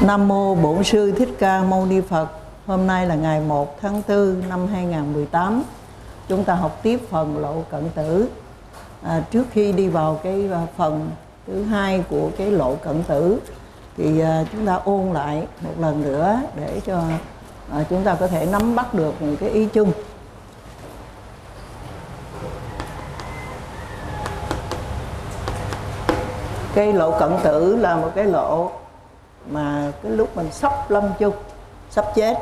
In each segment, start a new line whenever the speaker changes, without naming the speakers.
Nam Mô Bổn Sư Thích Ca Mâu Ni Phật. Hôm nay là ngày 1 tháng 4 năm 2018. Chúng ta học tiếp phần Lộ Cận Tử. Trước khi đi vào cái phần thứ hai của cái Lộ Cận Tử thì chúng ta ôn lại một lần nữa để cho chúng ta có thể nắm bắt được những cái ý chung. Cái Lộ Cận Tử là một cái lộ mà cái lúc mình sắp lâm chung, sắp chết,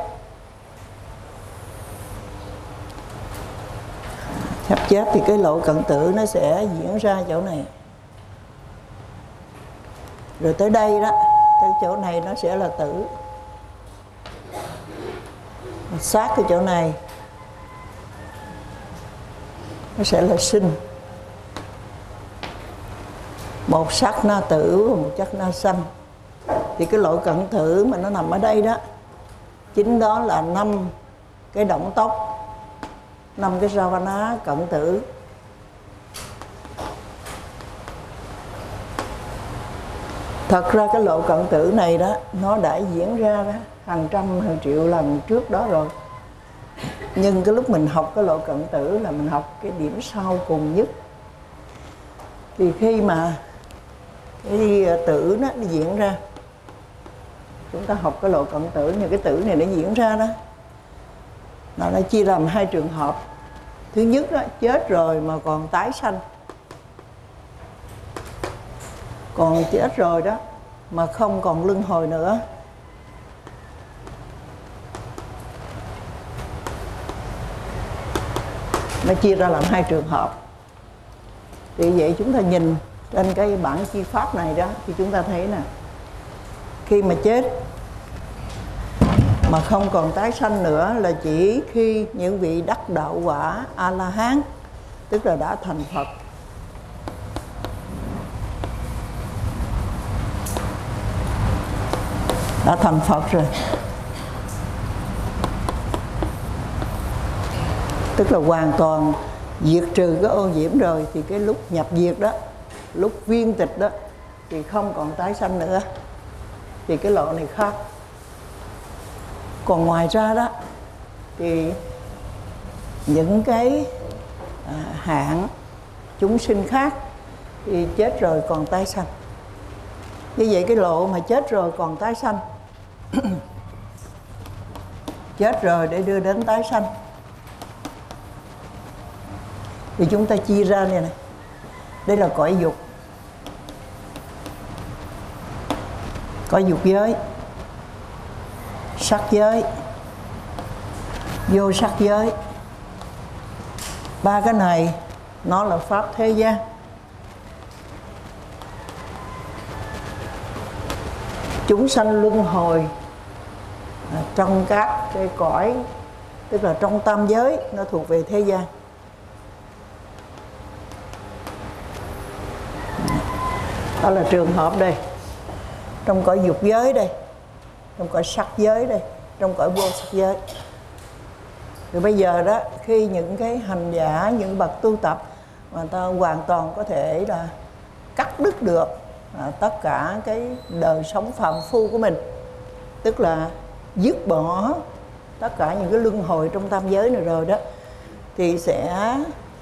thì cái Lộ Cận Tử nó sẽ diễn ra chỗ này. Rồi tới đây đó, tới chỗ này nó sẽ là tử. Sát cái chỗ này nó sẽ là sinh. Một sắc na tử và một sắc na sanh. Thì cái Lộ Cận Tử mà nó nằm ở đây đó, chính đó là 5 cái động tốc, 5 cái Ravana cận tử. Thật ra cái Lộ Cận Tử này đó, nó đã diễn ra đó, hàng trăm hàng triệu lần trước đó rồi. Nhưng cái lúc mình học cái Lộ Cận Tử là mình học cái điểm sau cùng nhất. Thì khi mà cái tử nó diễn ra, chúng ta học cái Lộ Cận Tử, những cái tử này nó diễn ra đó, nó chia làm 2 trường hợp. Thứ nhất đó, chết rồi mà còn tái sanh. Còn chết rồi đó mà không còn luân hồi nữa. Nó chia ra làm 2 trường hợp. Thì vậy chúng ta nhìn trên cái bản chi pháp này đó, thì chúng ta thấy nè, khi mà chết mà không còn tái sanh nữa là chỉ khi những vị đắc đạo quả A-la-hán, tức là đã thành Phật. Đã thành Phật rồi, tức là hoàn toàn diệt trừ cái ô nhiễm rồi, thì cái lúc nhập diệt đó, lúc viên tịch đó, thì không còn tái sanh nữa. Thì cái lộ này khác. Còn ngoài ra đó thì những cái hạng chúng sinh khác thì chết rồi còn tái sanh. Như vậy cái lộ mà chết rồi còn tái sanh chết rồi để đưa đến tái sanh thì chúng ta chia ra này này. Đây là cõi dục, cõi dục giới, sắc giới, vô sắc giới. 3 cái này nó là pháp thế gian. Chúng sanh luân hồi trong các cái cõi, tức là trong tam giới, nó thuộc về thế gian. Đó là trường hợp đây. Trong cõi dục giới đây, trong cõi sắc giới đây, trong cõi vô sắc giới. Rồi bây giờ đó, khi những cái hành giả, những bậc tu tập mà ta hoàn toàn có thể là cắt đứt được tất cả cái đời sống phàm phu của mình, tức là dứt bỏ tất cả những cái luân hồi trong tam giới này rồi đó, thì sẽ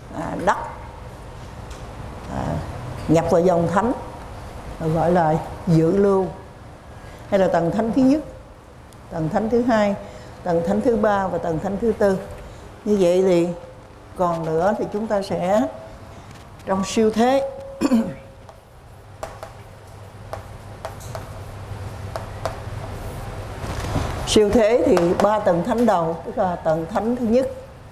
nhập vào dòng thánh, gọi là dự lưu, hay là tầng thánh thứ nhất, tầng thánh thứ hai, tầng thánh thứ ba và tầng thánh thứ tư. Như vậy thì còn nữa thì chúng ta sẽ trong siêu thế. Siêu thế thì 3 tầng thánh đầu, tức là tầng thánh thứ nhất,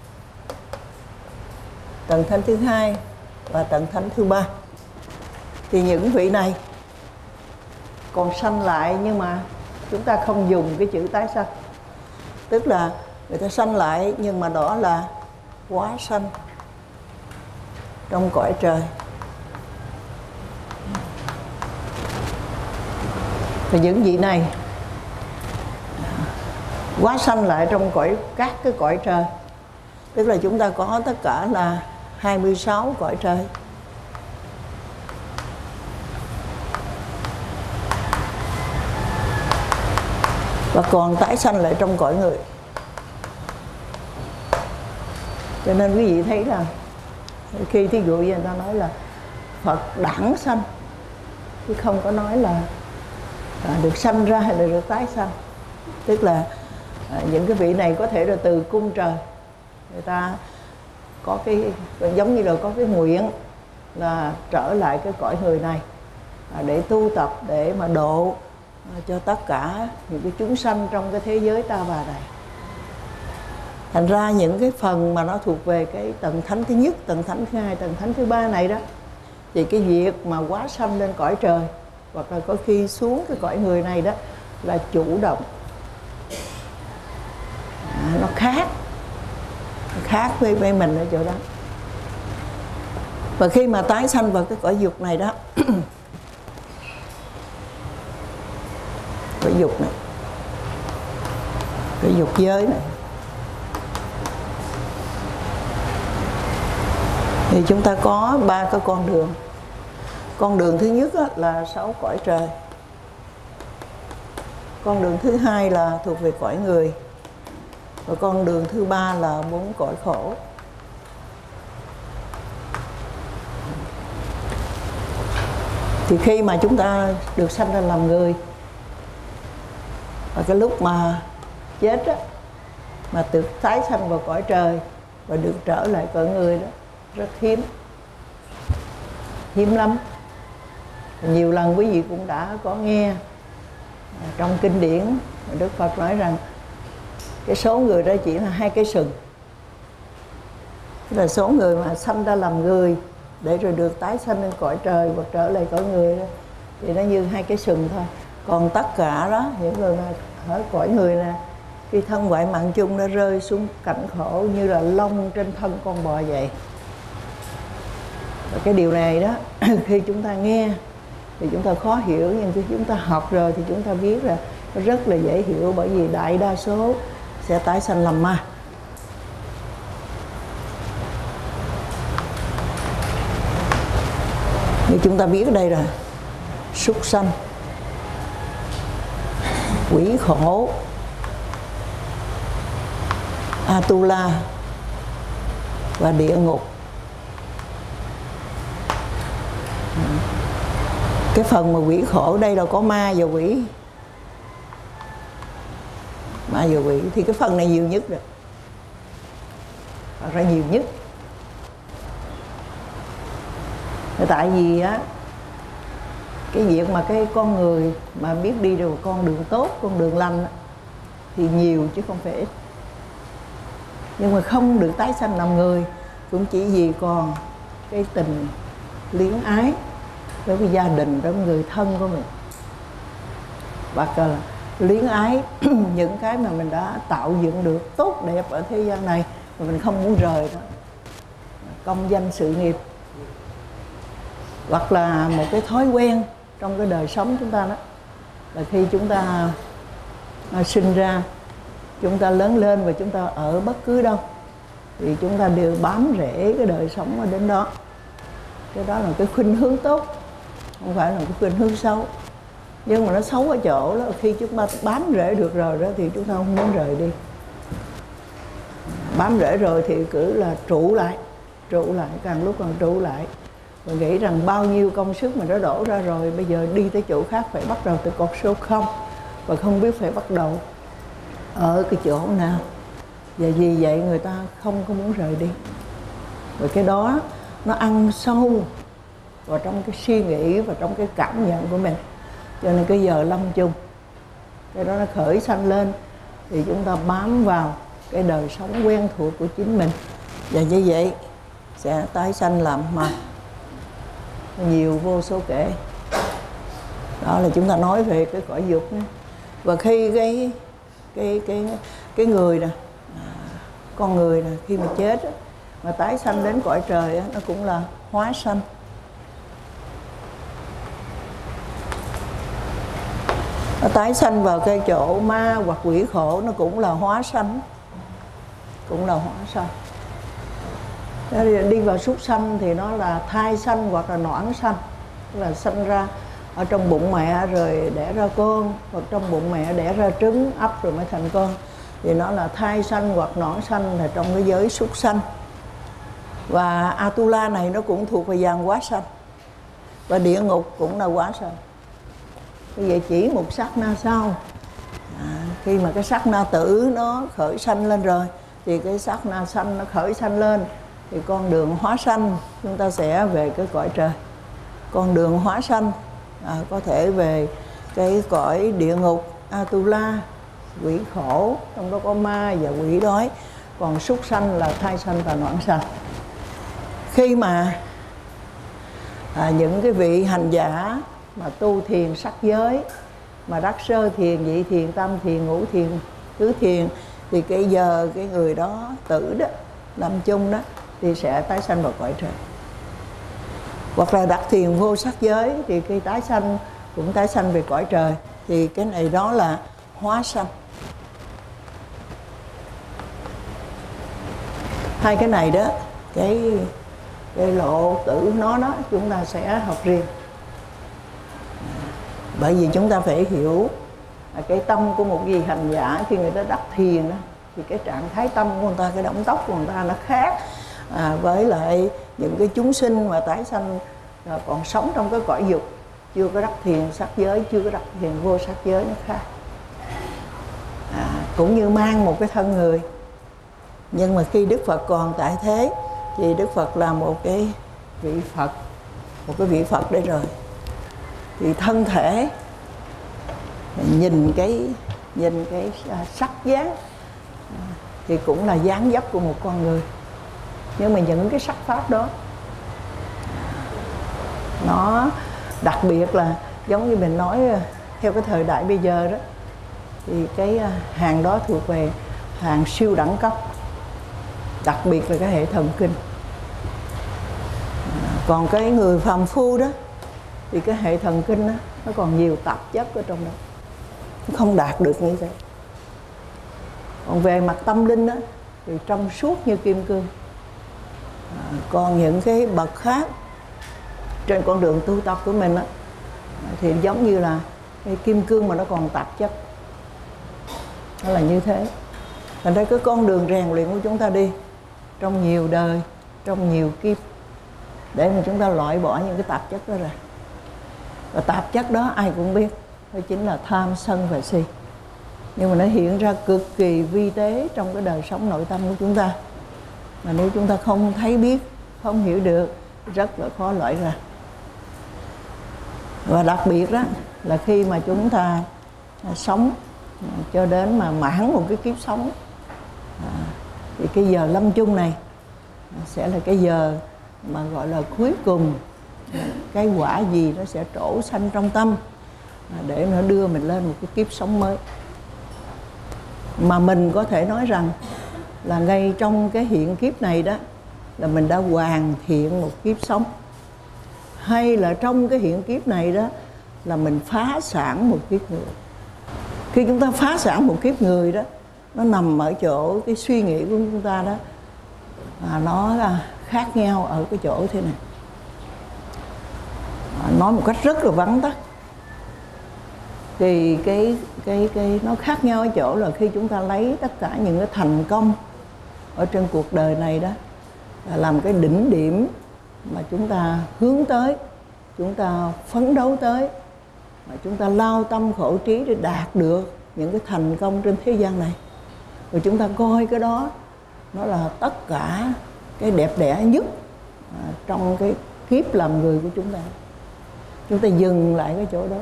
tầng thánh thứ hai và tầng thánh thứ ba. Thì những vị này còn sanh lại, nhưng mà chúng ta không dùng cái chữ tái sanh. Tức là người ta sanh lại, nhưng mà đó là quá sanh trong cõi trời. Thì những vị này quá sanh lại trong các cái cõi trời. Tức là chúng ta có tất cả là 26 cõi trời. và còn tái sanh lại trong cõi người. Cho nên quý vị thấy là khi thí dụ như người ta nói là Phật đản sanh, chứ không có nói là được sanh ra hay là được tái sanh. Tức là những cái vị này có thể là từ cung trời, người ta có cái giống như là có cái nguyện là trở lại cái cõi người này để tu tập, để mà độ cho tất cả những cái chúng sanh trong cái thế giới ta bà này. Thành ra những cái phần mà nó thuộc về cái tầng thánh thứ nhất, tầng thánh thứ hai, tầng thánh thứ ba này đó, thì cái việc mà hóa sanh lên cõi trời hoặc là có khi xuống cái cõi người này đó là chủ động. Nó khác với mình ở chỗ đó. Và khi mà tái sanh vào cái cõi dục này đó cõi dục này, cõi dục giới này, thì chúng ta có 3 cái con đường. Con đường thứ nhất là 6 cõi trời. Con đường thứ hai là thuộc về cõi người. Và con đường thứ ba là 4 cõi khổ. Thì khi mà chúng ta được sanh ra làm người, và cái lúc mà chết á, mà được tái sanh vào cõi trời và được trở lại cõi người đó rất hiếm lắm. Nhiều lần quý vị cũng đã có nghe trong kinh điển Đức Phật nói rằng cái số người đó chỉ là 2 cái sừng. Tức là số người mà sanh ra làm người để rồi được tái sanh lên cõi trời và trở lại cõi người đó, thì nó như 2 cái sừng thôi. Còn tất cả đó, những người mà ở cõi người nè, khi thân ngoại mạng chung nó rơi xuống cảnh khổ như là lông trên thân con bò vậy. Và cái điều này đó khi chúng ta nghe thì chúng ta khó hiểu, nhưng khi chúng ta học rồi thì chúng ta biết là nó rất là dễ hiểu, bởi vì đại đa số sẽ tái sanh làm ma. Như chúng ta biết ở đây là súc sanh, quỷ khổ, Atula và địa ngục. Cái phần mà quỷ khổ đây là có ma và quỷ. Ma và quỷ thì cái phần này nhiều nhất rồi, thật ra nhiều nhất. Tại vì á, cái việc mà cái con người mà biết đi được con đường tốt, con đường lành á, thì nhiều chứ không phải ít. Nhưng mà không được tái sanh làm người cũng chỉ vì còn cái tình luyến ái đối với gia đình, đối với người thân của mình, hoặc là luyến ái những cái mà mình đã tạo dựng được tốt đẹp ở thế gian này mà mình không muốn rời đó, công danh sự nghiệp, hoặc là một cái thói quen trong cái đời sống chúng ta đó, là khi chúng ta sinh ra, chúng ta lớn lên và chúng ta ở bất cứ đâu thì chúng ta đều bám rễ cái đời sống ở đến đó. Cái đó là cái khuynh hướng tốt, không phải là cái khuynh hướng xấu. Nhưng mà nó xấu ở chỗ đó, khi chúng ta bám rễ được rồi đó thì chúng ta không muốn rời đi. Bám rễ rồi thì cứ là trụ lại, càng lúc càng trụ lại. Và nghĩ rằng bao nhiêu công sức mình đã đổ ra rồi, bây giờ đi tới chỗ khác phải bắt đầu từ cột số 0, và không biết phải bắt đầu ở cái chỗ nào. Và vì vậy người ta không có muốn rời đi. Và cái đó nó ăn sâu vào trong cái suy nghĩ và trong cái cảm nhận của mình. Cho nên cái giờ lâm chung, cái đó nó khởi sanh lên thì chúng ta bám vào cái đời sống quen thuộc của chính mình. Và như vậy sẽ tái sanh làm ma nhiều vô số kể. Đó là chúng ta nói về cái cõi dục. Và khi cái người nè, con người nè, khi mà chết á, mà tái sanh đến cõi trời á, nó cũng là hóa sanh. Nó tái sanh vào cái chỗ ma hoặc quỷ khổ, nó cũng là hóa sanh, cũng là hóa sanh. Đi vào súc sanh thì nó là thai sanh hoặc là noãn sanh, tức là sanh ra ở trong bụng mẹ rồi đẻ ra con, hoặc trong bụng mẹ đẻ ra trứng ấp rồi mới thành con, thì nó là thai sanh hoặc nõn sanh, là trong cái giới súc sanh. Và Atula này nó cũng thuộc về dàn quá sanh, và địa ngục cũng là quá sanh. Bây giờ chỉ một sát na sau, khi mà cái sát na tử nó khởi sanh lên rồi, thì cái sát na sanh nó khởi sanh lên, thì con đường hóa sanh chúng ta sẽ về cái cõi trời. Con đường hóa sanh có thể về cái cõi địa ngục Atula, quỷ khổ, trong đó có ma và quỷ đói. Còn súc sanh là thai sanh và nõn sanh. Khi mà những cái vị hành giả mà tu thiền sắc giới, mà đắc sơ thiền, nhị thiền, tam thiền, ngũ thiền, tứ thiền, thì cái giờ cái người đó tử đó, lâm chung đó, thì sẽ tái sanh vào cõi trời. Hoặc là đắc thiền vô sắc giới, thì khi tái sanh cũng tái sanh về cõi trời. Thì cái này đó là hóa sanh. Hai cái này đó, cái lộ tử nó đó chúng ta sẽ học riêng. Bởi vì chúng ta phải hiểu cái tâm của một vị hành giả khi người ta đắc thiền đó, thì cái trạng thái tâm của người ta, cái động tác của người ta nó khác với lại những cái chúng sinh mà tái sanh còn sống trong cái cõi dục, chưa có đắc thiền sắc giới, chưa có đắc thiền vô sắc giới, nó khác. Cũng như mang một cái thân người, nhưng mà khi Đức Phật còn tại thế thì Đức Phật là một cái vị Phật, một cái vị Phật đây rồi, thì thân thể nhìn cái sắc dáng thì cũng là dáng dấp của một con người. Nhưng mà những cái sắc pháp đó nó đặc biệt là giống như mình nói theo cái thời đại bây giờ đó, thì cái hàng đó thuộc về hàng siêu đẳng cấp, đặc biệt là cái hệ thần kinh. Còn cái người phàm phu đó thì cái hệ thần kinh đó, nó còn nhiều tạp chất ở trong đó, nó không đạt được như thế. Còn về mặt tâm linh đó thì trong suốt như kim cương. Còn những cái bậc khác trên con đường tu tập của mình đó, thì giống như là cái kim cương mà nó còn tạp chất. Nó là như thế. Thành ra cái con đường rèn luyện của chúng ta đi trong nhiều đời, trong nhiều kiếp, để mà chúng ta loại bỏ những cái tạp chất đó ra. Và tạp chất đó ai cũng biết, đó chính là tham, sân và si. Nhưng mà nó hiện ra cực kỳ vi tế trong cái đời sống nội tâm của chúng ta. Mà nếu chúng ta không thấy biết, không hiểu được, rất là khó loại ra. Và đặc biệt đó là khi mà chúng ta sống cho đến mà mãn một cái kiếp sống, thì cái giờ lâm chung này sẽ là cái giờ mà gọi là cuối cùng, cái quả gì nó sẽ trổ sanh trong tâm để nó đưa mình lên một cái kiếp sống mới. Mà mình có thể nói rằng là ngay trong cái hiện kiếp này đó là mình đã hoàn thiện một kiếp sống, hay là trong cái hiện kiếp này đó là mình phá sản một kiếp người. Khi chúng ta phá sản một kiếp người đó, nó nằm ở chỗ cái suy nghĩ của chúng ta đó, nó khác nhau ở cái chỗ thế này. Nói một cách rất là vắn tắt, thì cái nó khác nhau ở chỗ là khi chúng ta lấy tất cả những cái thành công ở trên cuộc đời này đó là làm cái đỉnh điểm mà chúng ta hướng tới, chúng ta phấn đấu tới, mà chúng ta lao tâm khổ trí để đạt được những cái thành công trên thế gian này. Rồi chúng ta coi cái đó nó là tất cả cái đẹp đẽ nhất trong cái kiếp làm người của chúng ta. Chúng ta dừng lại cái chỗ đó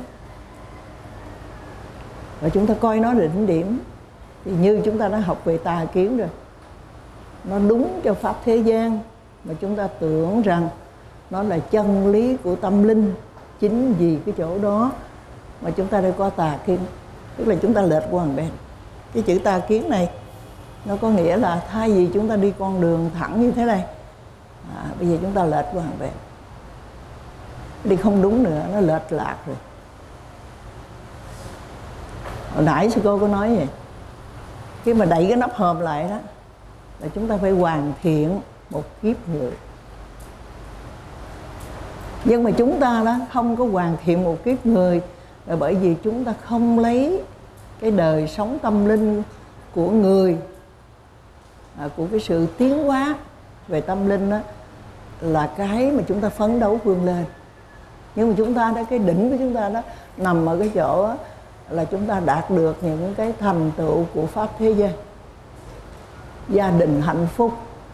và chúng ta coi nó đỉnh điểm, thì như chúng ta đã học về tà kiến rồi, nó đúng cho pháp thế gian mà chúng ta tưởng rằng nó là chân lý của tâm linh. Chính vì cái chỗ đó mà chúng ta đã có tà kiến, tức là chúng ta lệch qua một bên. Cái chữ tà kiến này nó có nghĩa là thay vì chúng ta đi con đường thẳng như thế này, bây giờ chúng ta lệch qua một bên, đi không đúng nữa, nó lệch lạc rồi. Hồi nãy sư cô có nói vậy, khi mà đẩy cái nắp hòm lại đó là chúng ta phải hoàn thiện một kiếp người. Nhưng mà chúng ta đó không có hoàn thiện một kiếp người là bởi vì chúng ta không lấy cái đời sống tâm linh của người, của cái sự tiến hóa về tâm linh đó, là cái mà chúng ta phấn đấu vươn lên. Nhưng mà chúng ta đó, cái đỉnh của chúng ta đó nằm ở cái chỗ đó, là chúng ta đạt được những cái thành tựu của pháp thế gian. Gia đình hạnh phúc,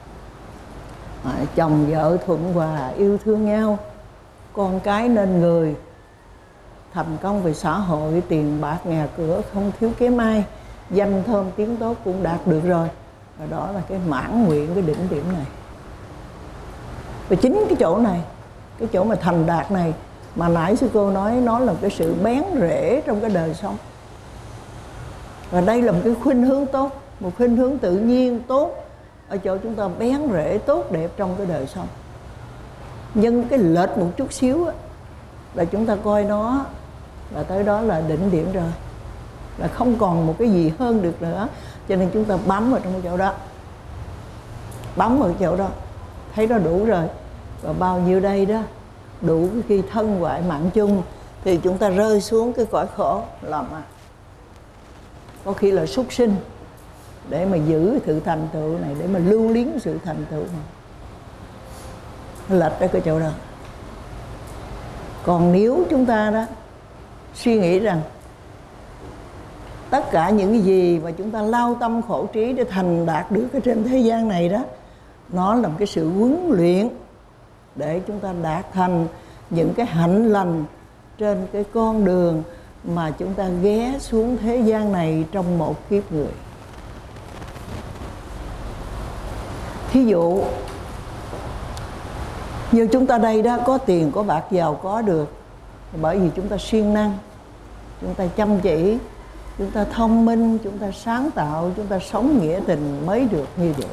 chồng vợ thuận hòa yêu thương nhau, con cái nên người, thành công về xã hội, tiền bạc nhà cửa không thiếu kém ai, danh thơm tiếng tốt cũng đạt được rồi. Và đó là cái mãn nguyện, cái đỉnh điểm này. Và chính cái chỗ này, cái chỗ mà thành đạt này, mà nãy sư cô nói nó là cái sự bén rễ trong cái đời sống. Và đây là một cái khuynh hướng tốt, một khuynh hướng tự nhiên tốt, ở chỗ chúng ta bén rễ tốt đẹp trong cái đời sống. Nhưng cái lệch một chút xíu á, là chúng ta coi nó là tới đó là đỉnh điểm rồi, là không còn một cái gì hơn được nữa. Cho nên chúng ta bám vào trong cái chỗ đó, bám vào cái chỗ đó, thấy nó đủ rồi. Và bao nhiêu đây đó, đủ khi thân hoại mạng chung, thì chúng ta rơi xuống cái cõi khổ làm có khi là súc sinh, để mà giữ sự thành tựu này, để mà lưu luyến sự thành tựu này. Lệch ở cái chỗ đó. Còn nếu chúng ta đó suy nghĩ rằng tất cả những cái gì mà chúng ta lao tâm khổ trí để thành đạt được ở trên thế gian này đó, nó là một cái sự huấn luyện để chúng ta đạt thành những cái hạnh lành trên cái con đường mà chúng ta ghé xuống thế gian này trong một kiếp người. Thí dụ như chúng ta đây đó, có tiền có bạc giàu có được bởi vì chúng ta siêng năng, chúng ta chăm chỉ, chúng ta thông minh, chúng ta sáng tạo, chúng ta sống nghĩa tình mới được như vậy.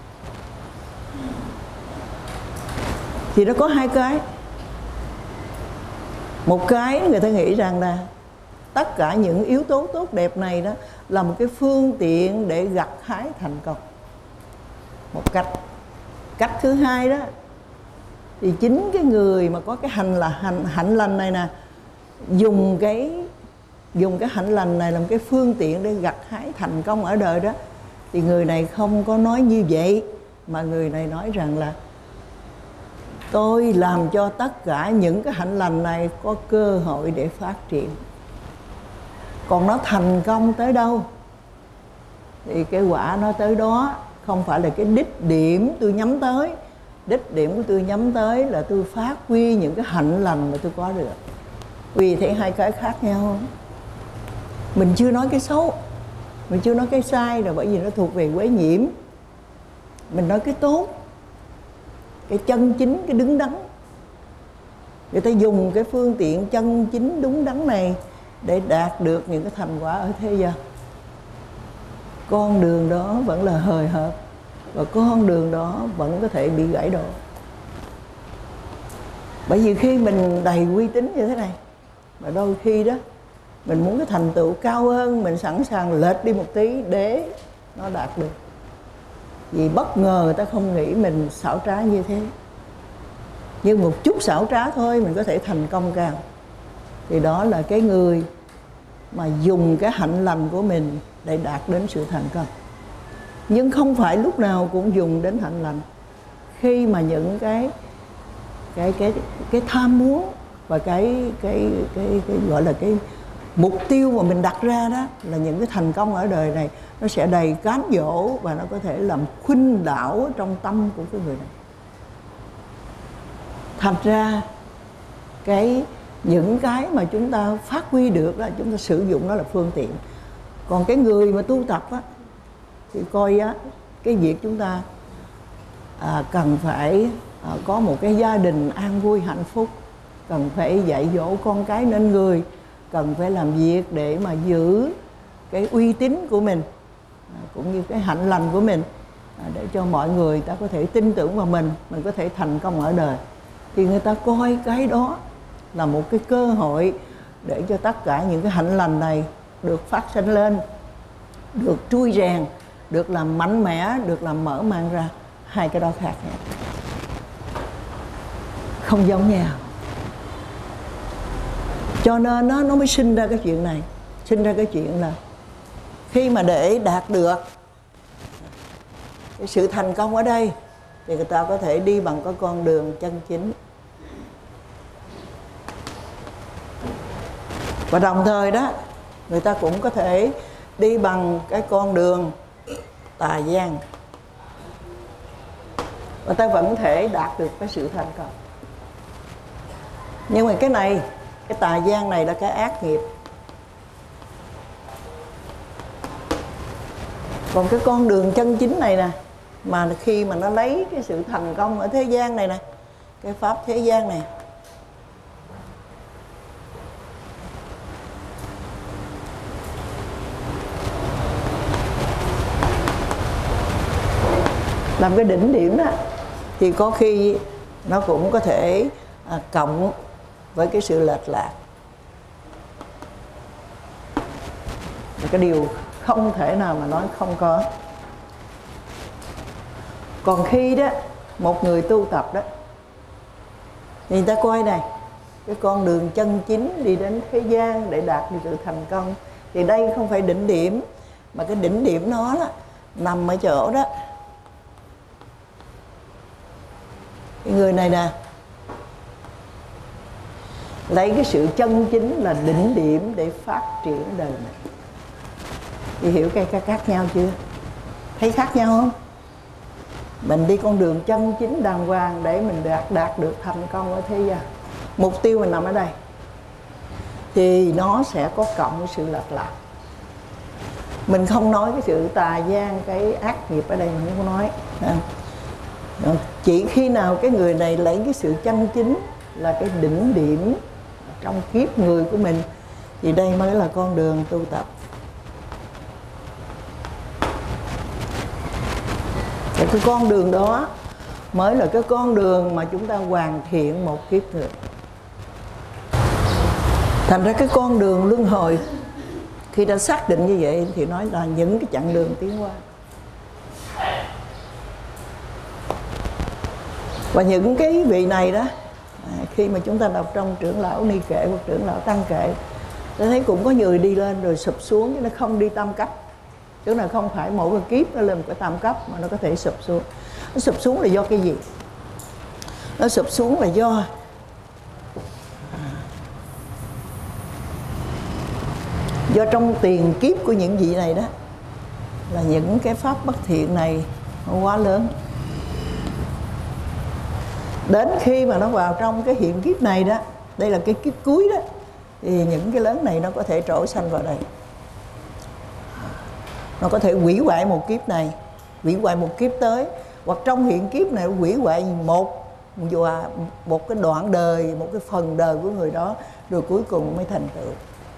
Thì nó có hai cái. Một cái người ta nghĩ rằng là tất cả những yếu tố tốt đẹp này đó là một cái phương tiện để gặt hái thành công. Một cách. Cách thứ hai đó, thì chính cái người mà có cái hạnh lành này nè, dùng cái hạnh lành này làm cái phương tiện để gặt hái thành công ở đời đó, thì người này không có nói như vậy, mà người này nói rằng là tôi làm cho tất cả những cái hạnh lành này có cơ hội để phát triển. Còn nó thành công tới đâu thì cái quả nó tới đó, không phải là cái đích điểm tôi nhắm tới. Đích điểm của tôi nhắm tới là tôi phát huy những cái hạnh lành mà tôi có được. Vì thấy hai cái khác nhau không? Mình chưa nói cái xấu, mình chưa nói cái sai, là bởi vì nó thuộc về quế nhiễm. Mình nói cái tốt, cái chân chính, cái đứng đắn. Người ta dùng cái phương tiện chân chính đúng đắn này để đạt được những cái thành quả ở thế gian. Con đường đó vẫn là hời hợt, và con đường đó vẫn có thể bị gãy đổ. Bởi vì khi mình đầy uy tín như thế này, mà đôi khi đó mình muốn cái thành tựu cao hơn, mình sẵn sàng lệch đi một tí để nó đạt được. Vì bất ngờ người ta không nghĩ mình xảo trá như thế, nhưng một chút xảo trá thôi mình có thể thành công cao. Thì đó là cái người mà dùng cái hạnh lành của mình để đạt đến sự thành công. Nhưng không phải lúc nào cũng dùng đến hạnh lành. Khi mà những cái tham muốn và cái gọi là cái mục tiêu mà mình đặt ra đó, là những cái thành công ở đời này nó sẽ đầy cám dỗ và nó có thể làm khuynh đảo trong tâm của cái người này. Thành ra những cái mà chúng ta phát huy được là chúng ta sử dụng nó là phương tiện. Còn cái người mà tu tập á, thì coi á, cái việc chúng ta cần phải có một cái gia đình an vui hạnh phúc, cần phải dạy dỗ con cái nên người, cần phải làm việc để mà giữ cái uy tín của mình, cũng như cái hạnh lành của mình, để cho mọi người ta có thể tin tưởng vào mình có thể thành công ở đời. Thì người ta coi cái đó là một cái cơ hội để cho tất cả những cái hạnh lành này được phát sinh lên, được trui rèn, được làm mạnh mẽ, được làm mở mang ra. Hai cái đó khác nhau, không giống nhau. Cho nên nó mới sinh ra cái chuyện này. Sinh ra cái chuyện là khi mà để đạt được cái sự thành công ở đây thì người ta có thể đi bằng cái con đường chân chính. Và đồng thời đó, người ta cũng có thể đi bằng cái con đường tà gian. Người ta vẫn thể đạt được cái sự thành công. Nhưng mà cái này, cái tà gian này là cái ác nghiệp. Còn cái con đường chân chính này nè, mà khi mà nó lấy cái sự thành công ở thế gian này nè, cái pháp thế gian này, làm cái đỉnh điểm đó, thì có khi nó cũng có thể cộng với cái sự lệch lạc. Cái điều không thể nào mà nói không có. Còn khi đó một người tu tập đó, thì người ta coi này, cái con đường chân chính đi đến thế gian để đạt được sự thành công, thì đây không phải đỉnh điểm, mà cái đỉnh điểm nó đó, nằm ở chỗ đó. Cái người này nè, lấy cái sự chân chính là đỉnh điểm để phát triển đời mình. Thì hiểu cái khác nhau chưa? Thấy khác nhau không? Mình đi con đường chân chính đàng hoàng để mình đạt được thành công ở thế gian. Mục tiêu mình nằm ở đây, thì nó sẽ có cộng với sự lệch lạc. Mình không nói cái sự tà gian, cái ác nghiệp ở đây mình không nói. Chỉ khi nào cái người này lấy cái sự chân chính là cái đỉnh điểm trong kiếp người của mình, thì đây mới là con đường tu tập. Và cái con đường đó mới là cái con đường mà chúng ta hoàn thiện một kiếp người. Thành ra cái con đường luân hồi, khi đã xác định như vậy thì nói là những cái chặng đường tiến hóa. Và những cái vị này đó, khi mà chúng ta đọc trong trưởng lão ni kệ hoặc trưởng lão tăng kệ, tôi thấy cũng có người đi lên rồi sụp xuống, chứ nó không đi tam cấp. Tức là không phải mỗi một kiếp nó lên một cái tam cấp, mà nó có thể sụp xuống. Nó sụp xuống là do cái gì? Nó sụp xuống là do trong tiền kiếp của những vị này đó, là những cái pháp bất thiện này nó quá lớn. Đến khi mà nó vào trong cái hiện kiếp này đó, đây là cái kiếp cuối đó, thì những cái lớn này nó có thể trổ sanh vào đây. Nó có thể hủy hoại một kiếp này, hủy hoại một kiếp tới, hoặc trong hiện kiếp này hủy hoại một cái đoạn đời, một cái phần đời của người đó, rồi cuối cùng mới thành tựu.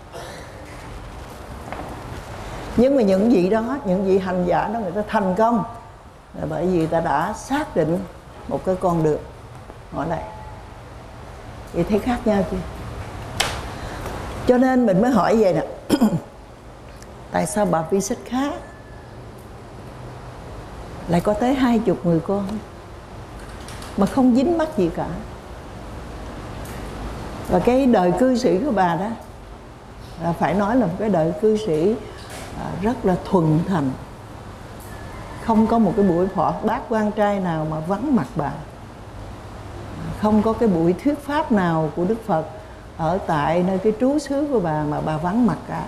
Nhưng mà những vị đó, những vị hành giả đó, người ta thành công là bởi vì ta đã xác định một cái con đường ở đây. Thì thấy khác nhau chưa? Cho nên mình mới hỏi vậy nè. Tại sao bà Vi Xích Khá lại có tới 20 người con mà không dính mắc gì cả? Và cái đời cư sĩ của bà đó là phải nói là một cái đời cư sĩ rất là thuần thành. Không có một cái buổi phó bác quan trai nào mà vắng mặt bà. Không có cái buổi thuyết pháp nào của Đức Phật ở tại nơi cái trú xứ của bà mà bà vắng mặt cả.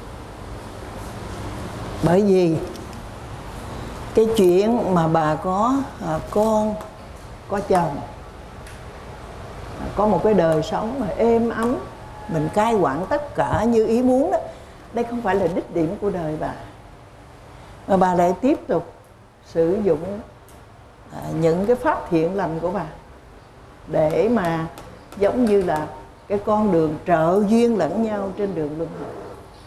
Bởi vì cái chuyện mà bà có con, có chồng, có một cái đời sống mà êm ấm, mình cai quản tất cả như ý muốn đó, đây không phải là đích điểm của đời bà. Mà bà lại tiếp tục sử dụng những cái pháp thiện lành của bà để mà giống như là cái con đường trợ duyên lẫn nhau trên đường luân hồi.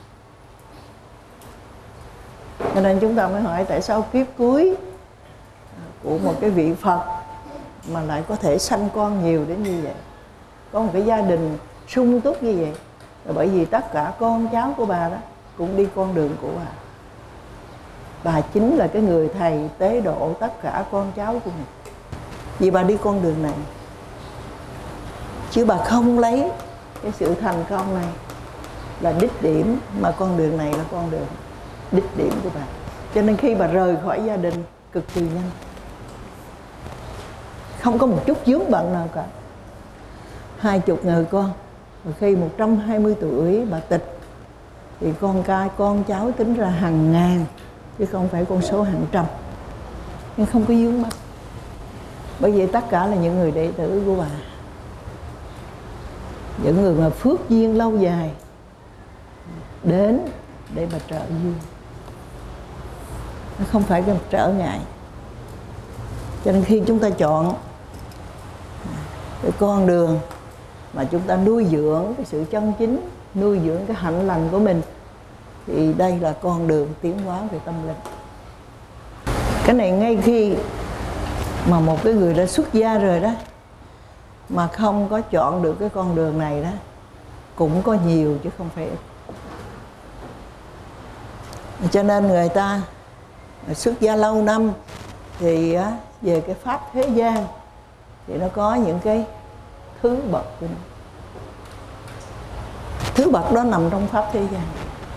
Cho nên chúng ta mới hỏi tại sao kiếp cuối của một cái vị Phật mà lại có thể sanh con nhiều đến như vậy, có một cái gia đình sung túc như vậy, là bởi vì tất cả con cháu của bà đó cũng đi con đường của bà. Bà chính là cái người thầy tế độ tất cả con cháu của mình. Vì bà đi con đường này, chứ bà không lấy cái sự thành công này là đích điểm, mà con đường này là con đường đích điểm của bà. Cho nên khi bà rời khỏi gia đình cực kỳ nhanh, không có một chút vướng bận nào cả. 20 người con, và khi 120 tuổi bà tịch thì con cái con cháu tính ra hàng ngàn chứ không phải con số hàng trăm, nhưng không có vướng mắc, bởi vì tất cả là những người đệ tử của bà, những người mà phước duyên lâu dài đến để mà trợ duyên, nó không phải cái trở ngại. Cho nên khi chúng ta chọn cái con đường mà chúng ta nuôi dưỡng cái sự chân chính, nuôi dưỡng cái hạnh lành của mình, thì đây là con đường tiến hóa về tâm linh. Cái này ngay khi mà một cái người đã xuất gia rồi đó, mà không có chọn được cái con đường này đó, cũng có nhiều chứ không phải ít. Cho nên người ta xuất gia lâu năm thì về cái pháp thế gian thì nó có những cái thứ bậc của nó. Thứ bậc đó nằm trong pháp thế gian.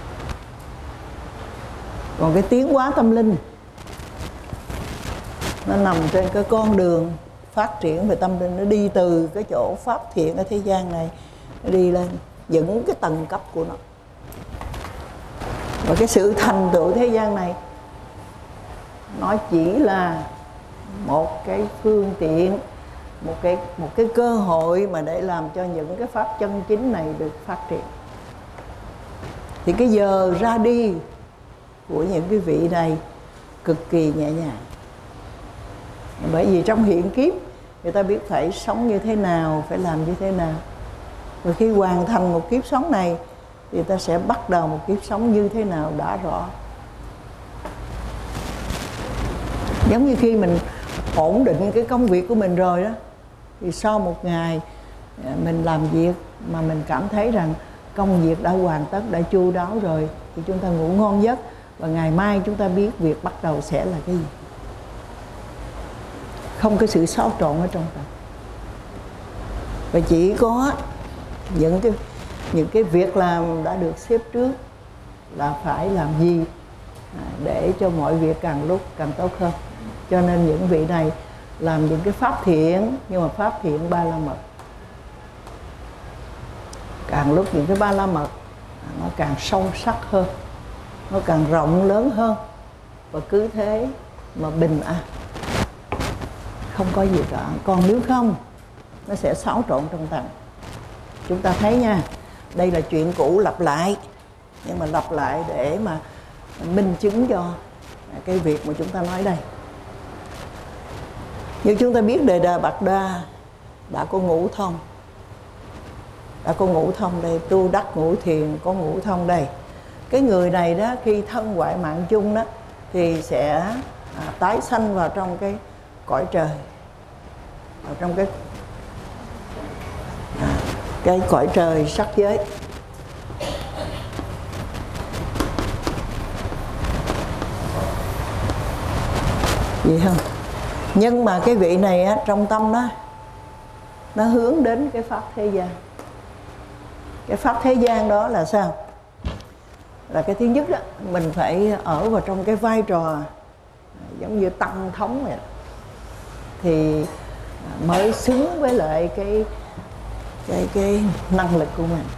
Còn cái tiến hóa tâm linh nó nằm trên cái con đường phát triển về tâm linh. Nó đi từ cái chỗ pháp thiện ở thế gian này, nó đi lên những cái tầng cấp của nó. Và cái sự thành tựu thế gian này nó chỉ là một cái phương tiện, một cái cơ hội mà để làm cho những cái pháp chân chính này được phát triển. Thì cái giờ ra đi của những cái vị này cực kỳ nhẹ nhàng. Bởi vì trong hiện kiếp người ta biết phải sống như thế nào, phải làm như thế nào. Và khi hoàn thành một kiếp sống này thì người ta sẽ bắt đầu một kiếp sống như thế nào đã rõ. Giống như khi mình ổn định cái công việc của mình rồi đó, thì sau một ngày mình làm việc mà mình cảm thấy rằng công việc đã hoàn tất, đã chu đáo rồi, thì chúng ta ngủ ngon giấc, và ngày mai chúng ta biết việc bắt đầu sẽ là cái gì. Không có sự xáo trộn ở trong tâm. Và chỉ có những cái việc làm đã được xếp trước là phải làm gì để cho mọi việc càng lúc càng tốt hơn. Cho nên những vị này làm những cái pháp thiện, nhưng mà pháp thiện ba la mật. Càng lúc những cái ba la mật nó càng sâu sắc hơn, nó càng rộng lớn hơn, và cứ thế mà bình an, không có gì cả. Còn nếu không, nó sẽ xáo trộn trong tâm. Chúng ta thấy nha, đây là chuyện cũ lặp lại, nhưng mà lặp lại để mà minh chứng cho cái việc mà chúng ta nói đây. Như chúng ta biết Đề Đà Bạt Đa đã có ngũ thông. Đã có ngũ thông đây, tu đắc ngũ thiền có ngũ thông đây. Cái người này đó khi thân ngoại mạng chung đó thì sẽ tái sanh vào trong cái cõi trời, vào trong cái cõi trời sắc giới. Vậy không? Nhưng mà cái vị này á, trong tâm đó nó hướng đến cái pháp thế gian. Cái pháp thế gian đó là sao? Là cái thứ nhất đó, mình phải ở vào trong cái vai trò giống như tăng thống vậy, thì mới xứng với lại cái năng lực của mình.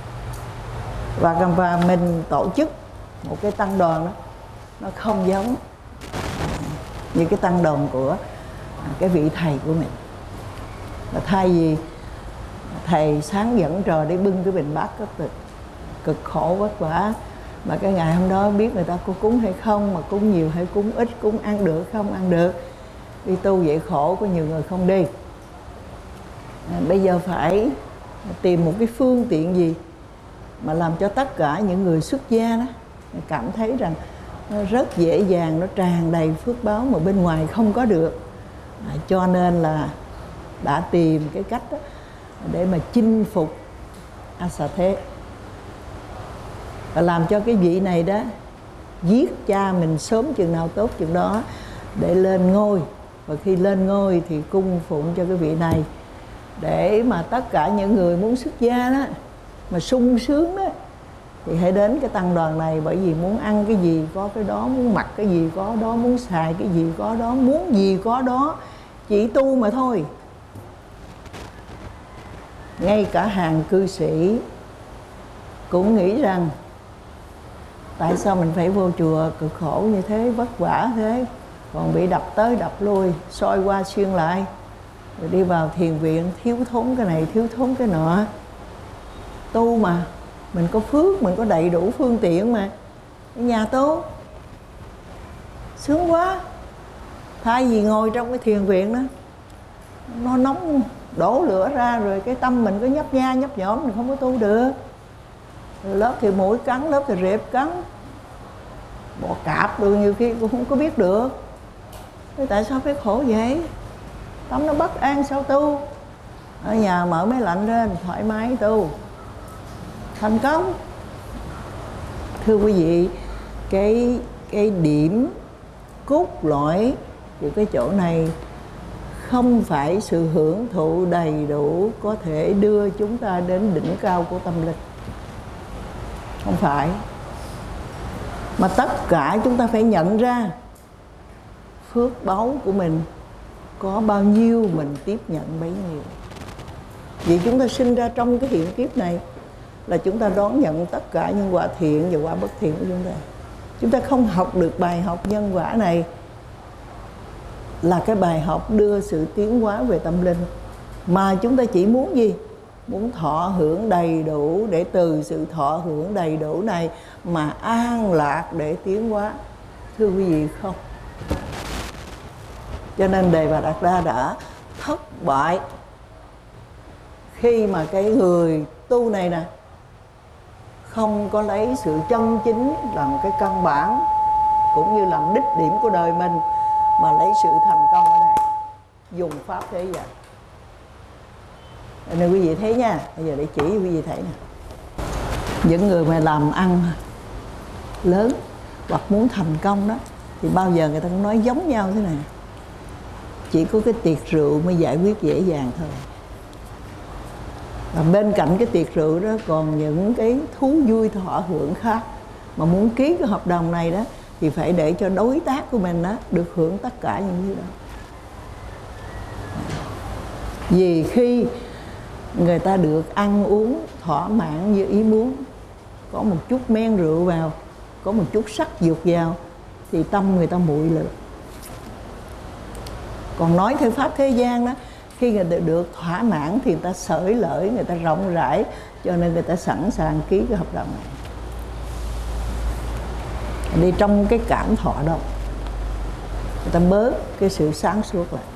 Và mình tổ chức một cái tăng đoàn đó, nó không giống như cái tăng đoàn của cái vị thầy của mình. Là thay vì thầy sáng dẫn trò để bưng cái bình bát cực khổ vất vả, mà cái ngày hôm đó biết người ta có cúng hay không, mà cúng nhiều hay cúng ít, cúng ăn được không ăn được, đi tu vậy khổ, có nhiều người không đi. Bây giờ phải tìm một cái phương tiện gì mà làm cho tất cả những người xuất gia đó cảm thấy rằng nó rất dễ dàng, nó tràn đầy phước báo mà bên ngoài không có được. Cho nên là đã tìm cái cách đó để mà chinh phục A Xà Thế, và làm cho cái vị này đó giết cha mình sớm chừng nào tốt chừng đó để lên ngôi. Và khi lên ngôi thì cung phụng cho cái vị này để mà tất cả những người muốn xuất gia đó mà sung sướng đó thì hãy đến cái tăng đoàn này. Bởi vì muốn ăn cái gì có cái đó, muốn mặc cái gì có đó, muốn xài cái gì có đó, muốn gì có đó, chỉ tu mà thôi. Ngay cả hàng cư sĩ cũng nghĩ rằng tại sao mình phải vô chùa cực khổ như thế, vất vả thế, còn bị đập tới đập lui, soi qua xuyên lại, rồi đi vào thiền viện thiếu thốn cái này thiếu thốn cái nọ. Tu mà mình có phước, mình có đầy đủ phương tiện mà, ở nhà tu sướng quá. Thay vì ngồi trong cái thiền viện đó nó nóng, đổ lửa ra rồi cái tâm mình cứ nhấp nha nhấp nhổm, mình không có tu được. Rồi lớp thì mũi cắn, lớp thì rệp cắn, bọ cạp rồi nhiều khi cũng không có biết được. Thế tại sao phải khổ vậy? Tâm nó bất an sao tu? Ở nhà mở máy lạnh lên thoải mái tu, thành công. Thưa quý vị, cái điểm cốt lõi của cái chỗ này không phải sự hưởng thụ đầy đủ có thể đưa chúng ta đến đỉnh cao của tâm linh. Không phải. Mà tất cả chúng ta phải nhận ra phước báu của mình có bao nhiêu mình tiếp nhận bấy nhiêu. Vì chúng ta sinh ra trong cái hiện kiếp này là chúng ta đón nhận tất cả những quả thiện và quả bất thiện của chúng ta. Chúng ta không học được bài học nhân quả này là cái bài học đưa sự tiến hóa về tâm linh. Mà chúng ta chỉ muốn gì? Muốn thọ hưởng đầy đủ, để từ sự thọ hưởng đầy đủ này mà an lạc để tiến hóa. Thưa quý vị, không. Cho nên Đề Bà Đạt Đa đã thất bại khi mà cái người tu này nè không có lấy sự chân chính làm cái căn bản cũng như làm đích điểm của đời mình, mà lấy sự thành công ở đây dùng pháp thế gian. Nên quý vị thấy nha, bây giờ để chỉ cho quý vị thấy nè. Những người mà làm ăn lớn hoặc muốn thành công đó thì bao giờ người ta cũng nói giống nhau thế này: chỉ có cái tiệc rượu mới giải quyết dễ dàng thôi. Và bên cạnh cái tiệc rượu đó còn những cái thú vui thọ hưởng khác. Mà muốn ký cái hợp đồng này đó thì phải để cho đối tác của mình đó được hưởng tất cả những thứ đó. Vì khi người ta được ăn uống thỏa mãn như ý muốn, có một chút men rượu vào, có một chút sắc dục vào, thì tâm người ta nguội lửa. Còn nói theo pháp thế gian đó, khi người ta được thỏa mãn thì người ta xởi lởi, người ta rộng rãi, cho nên người ta sẵn sàng ký cái hợp đồng này. Đi trong cái cảm thọ đó, người ta bớt cái sự sáng suốt lại.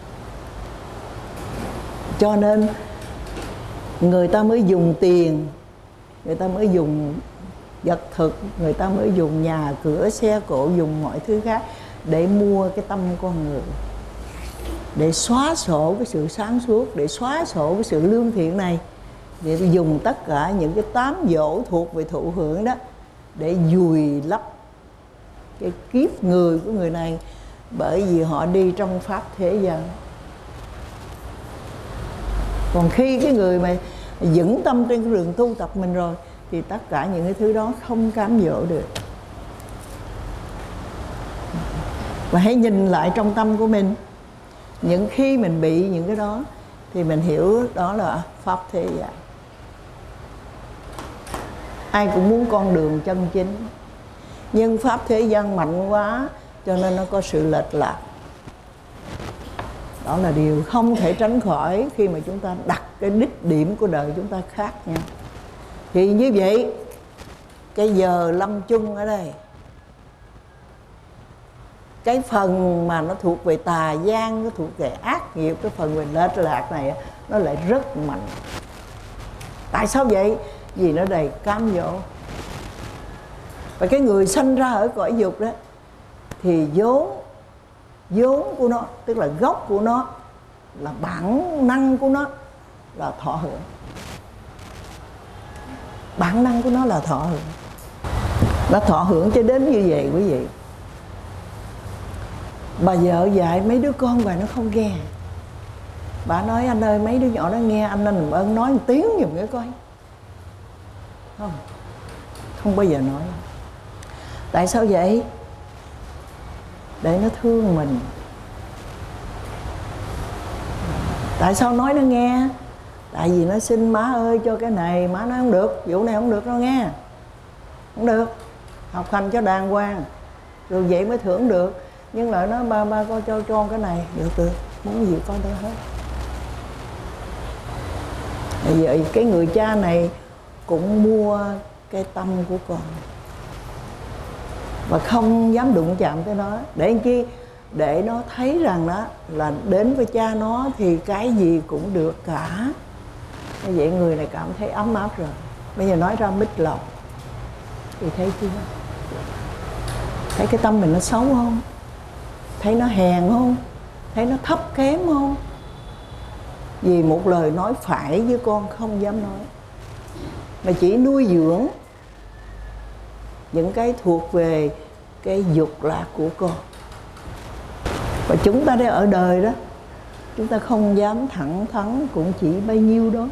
Cho nên người ta mới dùng tiền, người ta mới dùng vật thực, người ta mới dùng nhà cửa xe cộ, dùng mọi thứ khác để mua cái tâm con người, để xóa sổ cái sự sáng suốt, để xóa sổ cái sự lương thiện này, để dùng tất cả những cái tám dỗ thuộc về thụ hưởng đó để vùi lấp cái kiếp người của người này. Bởi vì họ đi trong pháp thế gian. Còn khi cái người mà vững tâm trên cái đường tu tập mình rồi thì tất cả những cái thứ đó không cám dỗ được. Và hãy nhìn lại trong tâm của mình, những khi mình bị những cái đó thì mình hiểu đó là pháp thế gian. Ai cũng muốn con đường chân chính, nhưng pháp thế gian mạnh quá cho nên nó có sự lệch lạc. Đó là điều không thể tránh khỏi khi mà chúng ta đặt cái đích điểm của đời chúng ta khác nhau. Thì như vậy, cái giờ lâm chung ở đây, cái phần mà nó thuộc về tà gian, nó thuộc về ác nghiệp, cái phần về lệch lạc này nó lại rất mạnh. Tại sao vậy? Vì nó đầy cám dỗ. Và cái người sanh ra ở cõi dục đó thì vốn của nó, tức là gốc của nó, là bản năng của nó là thọ hưởng. Bản năng của nó là thọ hưởng. Nó thọ hưởng cho đến như vậy quý vị. Bà vợ dạy mấy đứa con và nó không nghe. Bà nói anh ơi mấy đứa nhỏ nó nghe anh nên làm ơn nói một tiếng giùm cái coi. Không bao giờ nói. Tại sao vậy? Để nó thương mình. Tại sao nói nó nghe? Tại vì nó xin má ơi cho cái này, má nói không được, vụ này không được đâu nghe. Không được. Học hành cho đàng hoàng, rồi vậy mới thưởng được. Nhưng lại nói ba con cho con cái này, được, muốn gì con tôi hết. Vậy cái người cha này cũng mua cái tâm của con và không dám đụng chạm tới nó. Để làm chi? Để nó thấy rằng đó là đến với cha nó thì cái gì cũng được cả. Như vậy người này cảm thấy ấm áp rồi. Bây giờ nói ra mít lòng thì thấy chưa? Thấy cái tâm mình nó xấu không? Thấy nó hèn không? Thấy nó thấp kém không? Vì một lời nói phải với con không dám nói, mà chỉ nuôi dưỡng những cái thuộc về cái dục lạc của con. Và chúng ta đây ở đời đó, chúng ta không dám thẳng thắn cũng chỉ bấy nhiêu đó.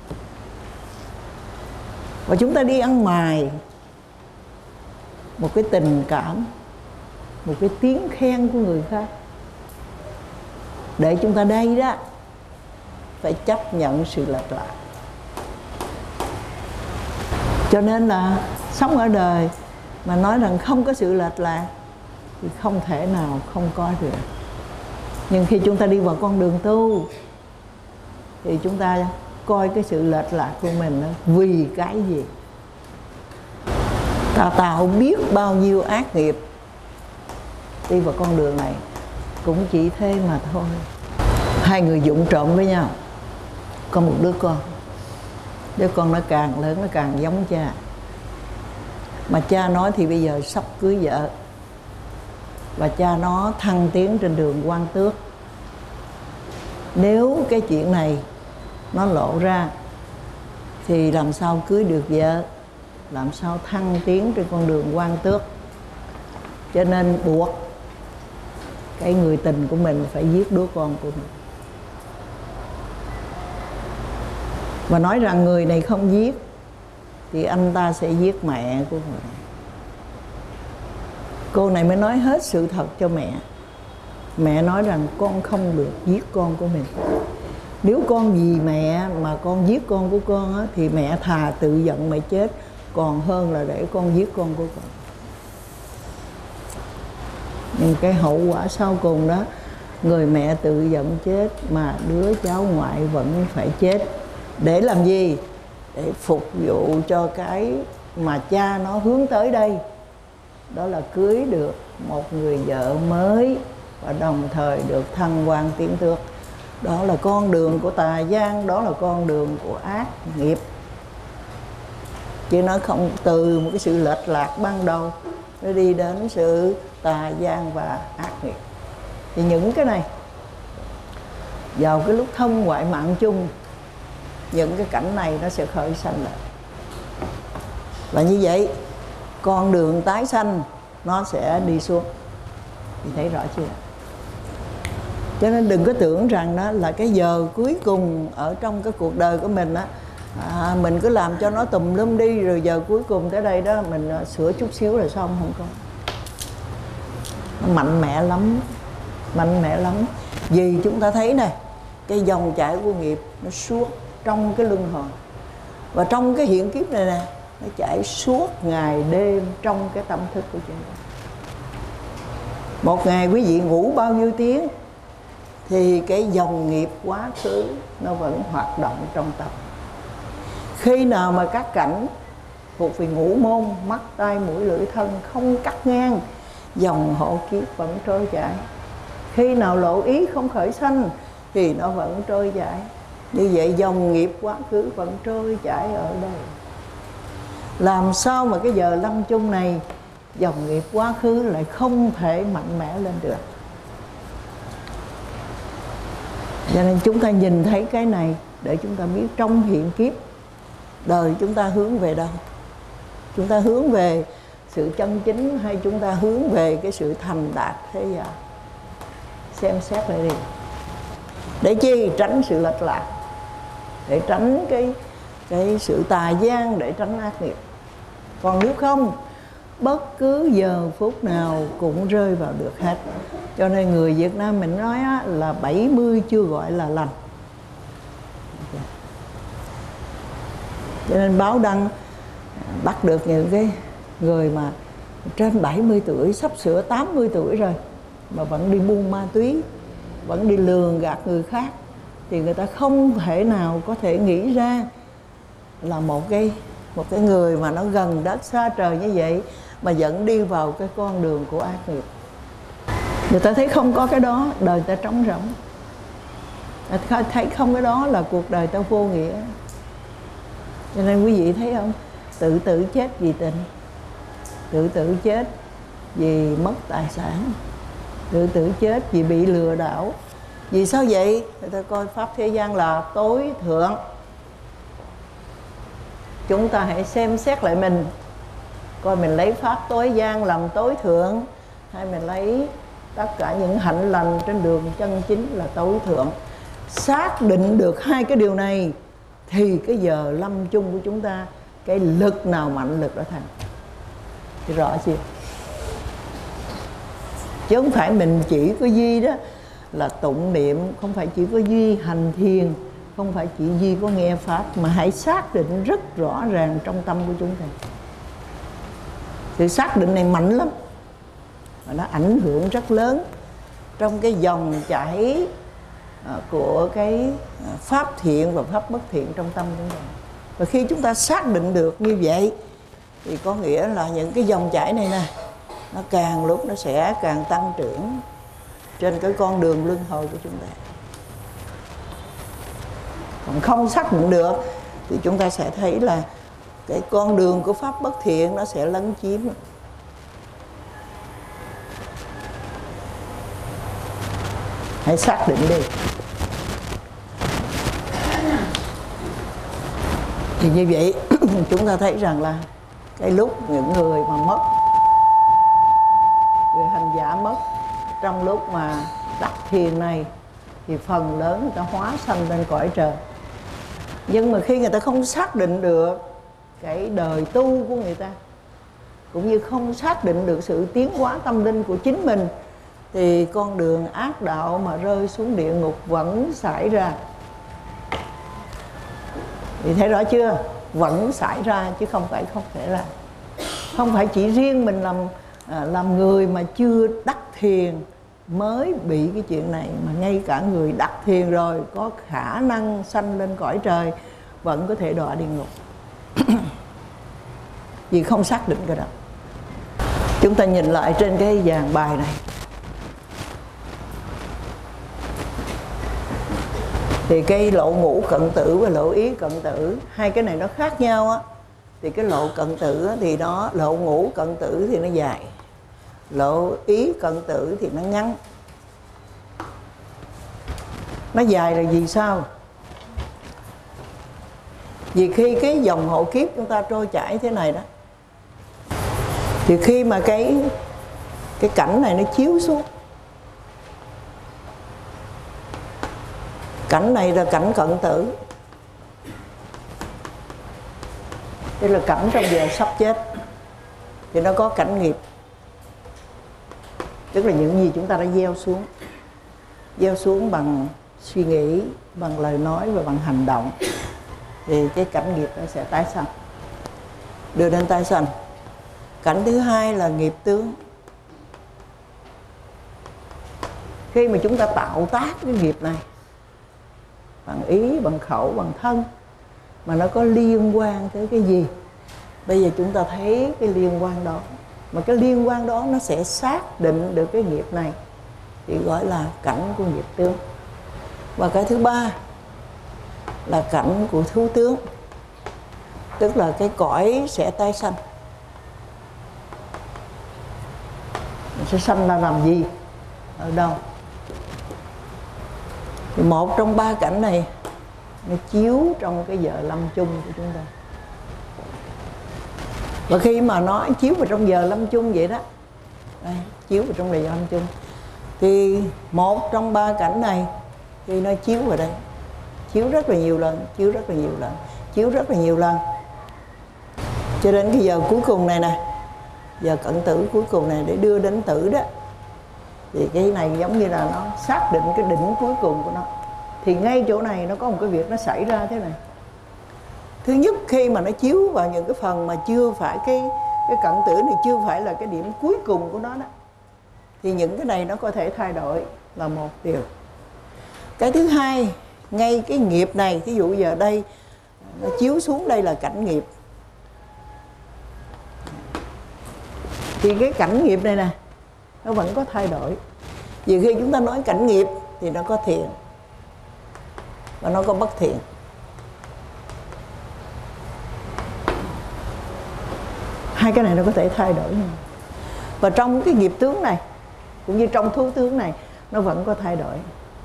Và chúng ta đi ăn mài một cái tình cảm, một cái tiếng khen của người khác, để chúng ta đây đó phải chấp nhận sự lệch lạc. Cho nên là sống ở đời mà nói rằng không có sự lệch lạc thì không thể nào không có được. Nhưng khi chúng ta đi vào con đường tu thì chúng ta coi cái sự lệch lạc của mình đó, vì cái gì? Ta tạo biết bao nhiêu ác nghiệp đi vào con đường này cũng chỉ thế mà thôi. Hai người vụng trộm với nhau, có một đứa con nó càng lớn nó càng giống cha. Mà cha nó thì bây giờ sắp cưới vợ, và cha nó thăng tiến trên đường quan tước. Nếu cái chuyện này nó lộ ra thì làm sao cưới được vợ, làm sao thăng tiến trên con đường quan tước. Cho nên buộc cái người tình của mình phải giết đứa con của mình. Và nói rằng người này không giết thì anh ta sẽ giết mẹ của người này. Cô này mới nói hết sự thật cho mẹ. Mẹ nói rằng con không được giết con của mình. Nếu con vì mẹ mà con giết con của con á, thì mẹ thà tự giận mẹ chết còn hơn là để con giết con của con. Nhưng cái hậu quả sau cùng đó, người mẹ tự giận chết mà đứa cháu ngoại vẫn phải chết. Để làm gì? Để phục vụ cho cái mà cha nó hướng tới đây. Đó là cưới được một người vợ mới và đồng thời được thăng quan tiến tước. Đó là con đường của tà gian, đó là con đường của ác nghiệp. Chứ nó không từ một cái sự lệch lạc ban đầu nó đi đến sự tà gian và ác nghiệp. Thì những cái này vào cái lúc thông ngoại mạng chung, những cái cảnh này nó sẽ khởi sanh lại. Và như vậy con đường tái sanh nó sẽ đi xuống. Thì thấy rõ chưa? Cho nên đừng có tưởng rằng đó là cái giờ cuối cùng ở trong cái cuộc đời của mình đó, mình cứ làm cho nó tùm lum đi, rồi giờ cuối cùng tới đây đó mình sửa chút xíu rồi xong. Không có. Nó mạnh mẽ lắm, mạnh mẽ lắm. Vì chúng ta thấy này, cái dòng chảy của nghiệp nó suốt trong cái luân hồi. Và trong cái hiện kiếp này nè, nó chảy suốt ngày đêm trong cái tâm thức của chúng ta. Một ngày quý vị ngủ bao nhiêu tiếng thì cái dòng nghiệp quá khứ nó vẫn hoạt động trong tâm. Khi nào mà các cảnh thuộc về ngũ môn, mắt, tai, mũi, lưỡi, thân không cắt ngang, dòng hộ kiếp vẫn trôi chảy. Khi nào lộ ý không khởi sanh thì nó vẫn trôi chảy. Như vậy dòng nghiệp quá khứ vẫn trôi chảy ở đây. Làm sao mà cái giờ lâm chung này dòng nghiệp quá khứ lại không thể mạnh mẽ lên được? Cho nên chúng ta nhìn thấy cái này để chúng ta biết trong hiện kiếp đời chúng ta hướng về đâu. Chúng ta hướng về sự chân chính hay chúng ta hướng về cái sự thành đạt thế gian? Xem xét lại đi. Để chi? Tránh sự lệch lạc, để tránh cái sự tà gian, để tránh ác nghiệp. Còn nếu không, bất cứ giờ phút nào cũng rơi vào được hết. Cho nên người Việt Nam mình nói á, là 70 chưa gọi là lành. Cho nên báo đăng bắt được những cái người mà trên 70 tuổi, sắp sửa 80 tuổi rồi, mà vẫn đi buôn ma túy, vẫn đi lường gạt người khác, thì người ta không thể nào có thể nghĩ ra là một cái người mà nó gần đất xa trời như vậy mà vẫn đi vào cái con đường của ác nghiệp. Người ta thấy không có cái đó, đời ta trống rỗng. Người ta thấy không cái đó là cuộc đời ta vô nghĩa. Cho nên quý vị thấy không, tự tử chết vì tình, tự tử chết vì mất tài sản, tự tử chết vì bị lừa đảo. Vì sao vậy? Người ta coi pháp thế gian là tối thượng. Chúng ta hãy xem xét lại mình, coi mình lấy pháp tối gian làm tối thượng, hay mình lấy tất cả những hạnh lành trên đường chân chính là tối thượng. Xác định được hai cái điều này thì cái giờ lâm chung của chúng ta, cái lực nào mạnh lực đó thành. Thì rõ chưa? Chứ không phải mình chỉ có duy đó là tụng niệm, không phải chỉ có duy hành thiền, không phải chỉ duy có nghe pháp, mà hãy xác định rất rõ ràng trong tâm của chúng ta. Sự xác định này mạnh lắm, và nó ảnh hưởng rất lớn trong cái dòng chảy của cái pháp thiện và pháp bất thiện trong tâm chúng ta. Và khi chúng ta xác định được như vậy thì có nghĩa là những cái dòng chảy này nè, nó càng lúc nó sẽ càng tăng trưởng trên cái con đường luân hồi của chúng ta. Còn không xác định được thì chúng ta sẽ thấy là cái con đường của pháp bất thiện nó sẽ lấn chiếm. Hãy xác định đi. Thì như vậy chúng ta thấy rằng là cái lúc những người mà mất, người hành giả mất trong lúc mà đắc thiền này, thì phần lớn người ta hóa sanh lên cõi trời. Nhưng mà khi người ta không xác định được cái đời tu của người ta, cũng như không xác định được sự tiến hóa tâm linh của chính mình, thì con đường ác đạo mà rơi xuống địa ngục vẫn xảy ra. Thì thấy rõ chưa? Vẫn xảy ra chứ không phải không thể làm. Không phải chỉ riêng mình làm người mà chưa đắc thiền mới bị cái chuyện này, mà ngay cả người đắc thiền rồi có khả năng sanh lên cõi trời vẫn có thể đọa địa ngục. Vì không xác định cái đó. Chúng ta nhìn lại trên cái dàn bài này, thì cái lộ ngũ cận tử và lộ ý cận tử, hai cái này nó khác nhau á. Thì cái lộ cận tử thì nó, lộ ngũ cận tử thì nó dài, lộ ý cận tử thì nó ngắn. Nó dài là vì sao? Vì khi cái dòng hộ kiếp chúng ta trôi chảy thế này đó, thì khi mà cái cảnh này nó chiếu xuống, cảnh này là cảnh cận tử, đây là cảnh trong giờ sắp chết, thì nó có cảnh nghiệp, tức là những gì chúng ta đã gieo xuống bằng suy nghĩ, bằng lời nói và bằng hành động, thì cái cảnh nghiệp nó sẽ tái sanh, đưa đến tái sanh. Cảnh thứ hai là nghiệp tướng. Khi mà chúng ta tạo tác cái nghiệp này bằng ý, bằng khẩu, bằng thân, mà nó có liên quan tới cái gì? Bây giờ chúng ta thấy cái liên quan đó, mà cái liên quan đó nó sẽ xác định được cái nghiệp này, thì gọi là cảnh của nghiệp tướng. Và cái thứ ba là cảnh của thú tướng, tức là cái cõi sẽ tái sanh. Mình sẽ sanh ra làm gì? Ở đâu? Thì một trong ba cảnh này nó chiếu trong cái giờ lâm chung của chúng ta. Và khi mà nó chiếu vào trong giờ lâm chung vậy đó, đây, chiếu vào trong giờ lâm chung, thì một trong ba cảnh này khi nó chiếu vào đây, chiếu rất là nhiều lần, chiếu rất là nhiều lần, chiếu rất là nhiều lần, cho đến cái giờ cuối cùng này nè, giờ cận tử cuối cùng này để đưa đến tử đó, thì cái này giống như là nó xác định cái đỉnh cuối cùng của nó. Thì ngay chỗ này nó có một cái việc nó xảy ra thế này. Thứ nhất, khi mà nó chiếu vào những cái phần mà chưa phải cái cận tử này, chưa phải là cái điểm cuối cùng của nó đó, thì những cái này nó có thể thay đổi là một điều. Cái thứ hai, ngay cái nghiệp này, ví dụ giờ đây nó chiếu xuống đây là cảnh nghiệp, thì cái cảnh nghiệp này nè nó vẫn có thay đổi. Vì khi chúng ta nói cảnh nghiệp thì nó có thiện và nó có bất thiện. Hai cái này nó có thể thay đổi nhau. Và trong cái nghiệp tướng này cũng như trong thú tướng này nó vẫn có thay đổi.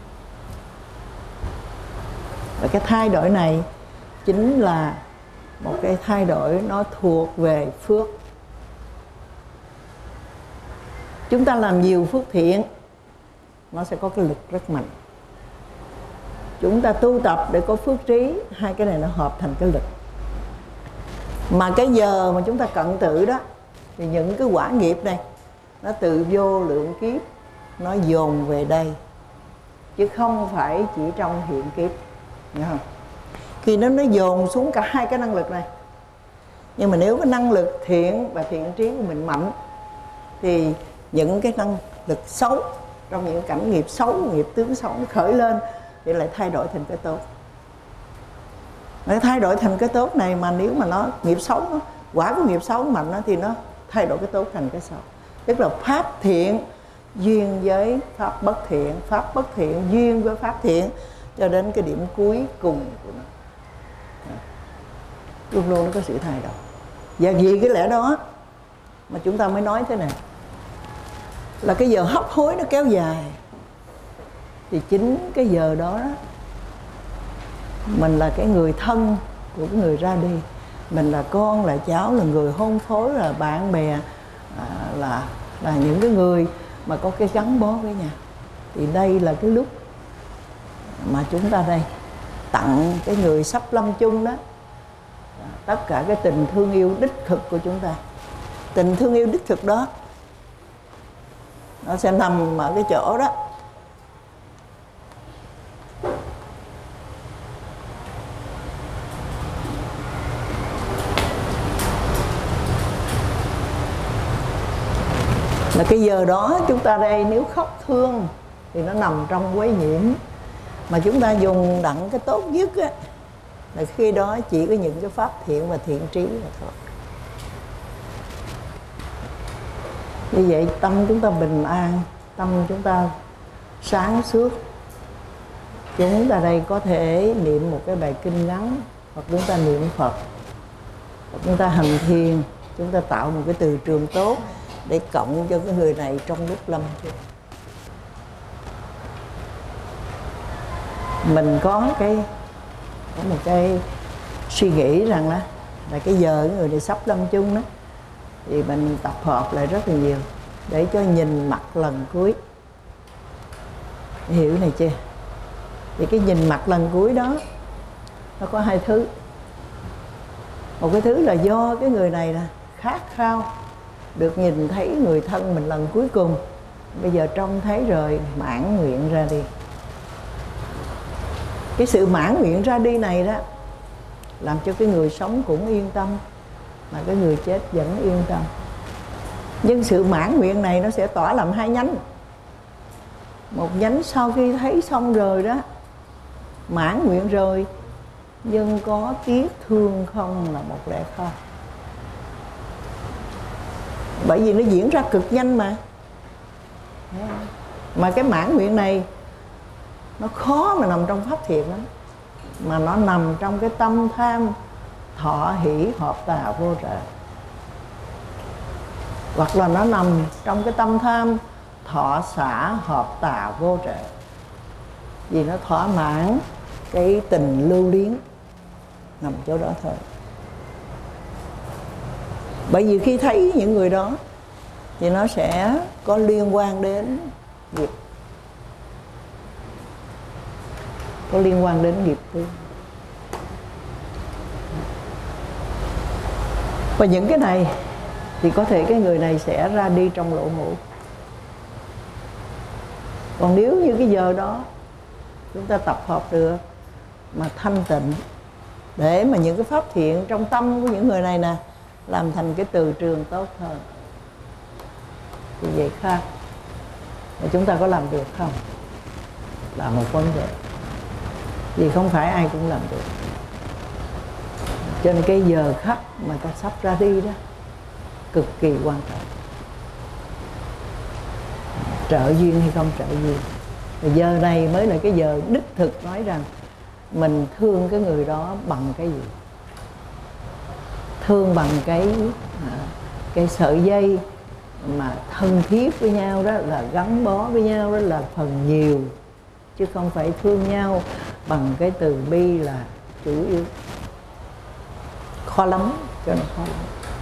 Và cái thay đổi này chính là một cái thay đổi nó thuộc về phước. Chúng ta làm nhiều phước thiện, nó sẽ có cái lực rất mạnh. Chúng ta tu tập để có phước trí, hai cái này nó hợp thành cái lực. Mà cái giờ mà chúng ta cận tử đó, thì những cái quả nghiệp này nó từ vô lượng kiếp nó dồn về đây, chứ không phải chỉ trong hiện kiếp, hiểu không? Khi nó dồn xuống cả hai cái năng lực này. Nhưng mà nếu cái năng lực thiện và thiện trí của mình mạnh, thì những cái năng lực xấu trong những cảnh nghiệp xấu, nghiệp tướng xấu nó khởi lên thì lại thay đổi thành cái tốt. Nó thay đổi thành cái tốt này, mà nếu mà nó nghiệp xấu, quả của nghiệp xấu mạnh thì nó thay đổi cái tốt thành cái xấu. Tức là pháp thiện duyên với pháp bất thiện, pháp bất thiện duyên với pháp thiện, cho đến cái điểm cuối cùng của nó. Luôn luôn nó có sự thay đổi. Và vì cái lẽ đó mà chúng ta mới nói thế này, là cái giờ hấp hối nó kéo dài, thì chính cái giờ đó mình là cái người thân của cái người ra đi, mình là con, là cháu, là người hôn phối, là bạn bè, là những cái người mà có cái gắn bó với nhau. Thì đây là cái lúc mà chúng ta đây tặng cái người sắp lâm chung đó tất cả cái tình thương yêu đích thực của chúng ta. Tình thương yêu đích thực đó nó sẽ nằm ở cái chỗ đó. Là cái giờ đó chúng ta đây nếu khóc thương thì nó nằm trong quấy nhiễm. Mà chúng ta dùng đặng cái tốt nhất á, là khi đó chỉ có những cái pháp thiện và thiện trí là thôi. Như vậy tâm chúng ta bình an, tâm chúng ta sáng suốt. Chúng ta đây có thể niệm một cái bài kinh ngắn, hoặc chúng ta niệm Phật, hoặc chúng ta hành thiền, chúng ta tạo một cái từ trường tốt để cộng cho cái người này trong lúc lâm chung. Mình có một cái suy nghĩ rằng là cái giờ cái người này sắp lâm chung đó, thì mình tập hợp lại rất là nhiều để cho nhìn mặt lần cuối. Hiểu này chưa? Thì cái nhìn mặt lần cuối đó nó có hai thứ. Một cái thứ là do cái người này là khát khao được nhìn thấy người thân mình lần cuối cùng, bây giờ trông thấy rồi mãn nguyện ra đi. Cái sự mãn nguyện ra đi này đó làm cho cái người sống cũng yên tâm, mà cái người chết vẫn yên tâm. Nhưng sự mãn nguyện này nó sẽ tỏa làm hai nhánh. Một nhánh sau khi thấy xong rồi đó, mãn nguyện rồi, nhưng có tiếc thương không là một lẽ khó. Bởi vì nó diễn ra cực nhanh mà. Mà cái mãn nguyện này nó khó mà nằm trong pháp thiện lắm, mà nó nằm trong cái tâm tham thọ hỷ hợp tà vô trợ. Hoặc là nó nằm trong cái tâm tham thọ xả hợp tà vô trợ. Vì nó thỏa mãn cái tình lưu luyến, nằm chỗ đó thôi. Bởi vì khi thấy những người đó thì nó sẽ có liên quan đến việc có liên quan đến nghiệp tương. Và những cái này thì có thể cái người này sẽ ra đi trong lộ ngũ. Còn nếu như cái giờ đó chúng ta tập hợp được mà thanh tịnh, để mà những cái pháp thiện trong tâm của những người này nè làm thành cái từ trường tốt hơn, thì vậy khác. Mà chúng ta có làm được không là một vấn đề, vì không phải ai cũng làm được. Cho nên cái giờ khắc mà ta sắp ra đi đó cực kỳ quan trọng. Trợ duyên hay không trợ duyên, thì giờ này mới là cái giờ đích thực nói rằng mình thương cái người đó bằng cái gì. Thương bằng cái sợi dây mà thân thiết với nhau đó, là gắn bó với nhau đó là phần nhiều, chứ không phải thương nhau bằng cái từ bi là chủ yếu. Khó lắm, cho nên khó lắm.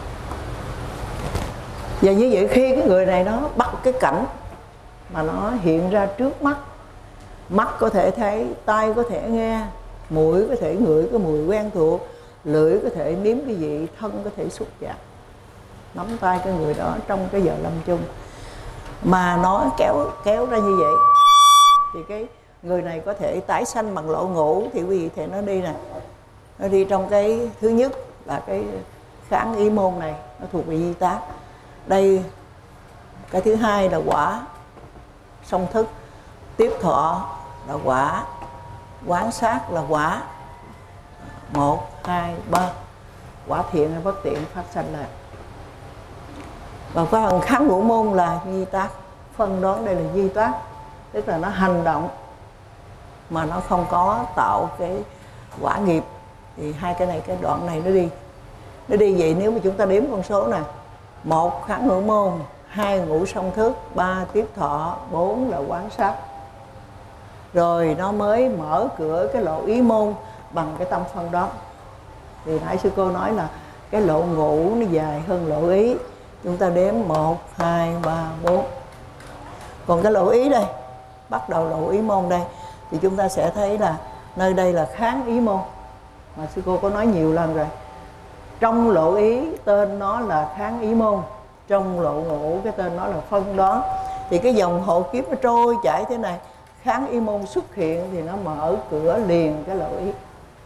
Và như vậy khi cái người này nó bắt cái cảnh mà nó hiện ra trước mắt, mắt có thể thấy, tai có thể nghe, mũi có thể ngửi cái mùi quen thuộc, lưỡi có thể nếm cái vị, thân có thể xúc chạm, nắm tay cái người đó trong cái giờ lâm chung, mà nó kéo ra như vậy, thì cái người này có thể tái sanh bằng lộ ngũ. Thì quý vị thể nó đi nè, nó đi trong cái thứ nhất là cái kháng ý môn này, nó thuộc về di tác. Đây cái thứ hai là quả song thức, tiếp thọ là quả, quán sát là quả, 1, 2, 3, quả thiện hay bất thiện phát sanh lại. Và có phần kháng ngũ môn là di tác, phân đoán đây là di tác, tức là nó hành động mà nó không có tạo cái quả nghiệp. Thì hai cái này, cái đoạn này nó đi vậy. Nếu mà chúng ta đếm con số nè, 1 kháng ngũ môn, 2 ngũ song thức, 3 tiếp thọ, 4 là quán sát, rồi nó mới mở cửa cái lộ ý môn bằng cái tâm phân đó. Thì nãy sư cô nói là cái lộ ngũ nó dài hơn lộ ý, chúng ta đếm 1, 2, 3, 4. Còn cái lộ ý đây, bắt đầu lộ ý môn đây, thì chúng ta sẽ thấy là nơi đây là kháng ý môn, mà sư cô có nói nhiều lần rồi. Trong lộ ý tên nó là kháng ý môn, trong lộ ngũ cái tên nó là phân đoán. Thì cái dòng hộ kiếp nó trôi chảy thế này, kháng ý môn xuất hiện thì nó mở cửa liền cái lộ ý.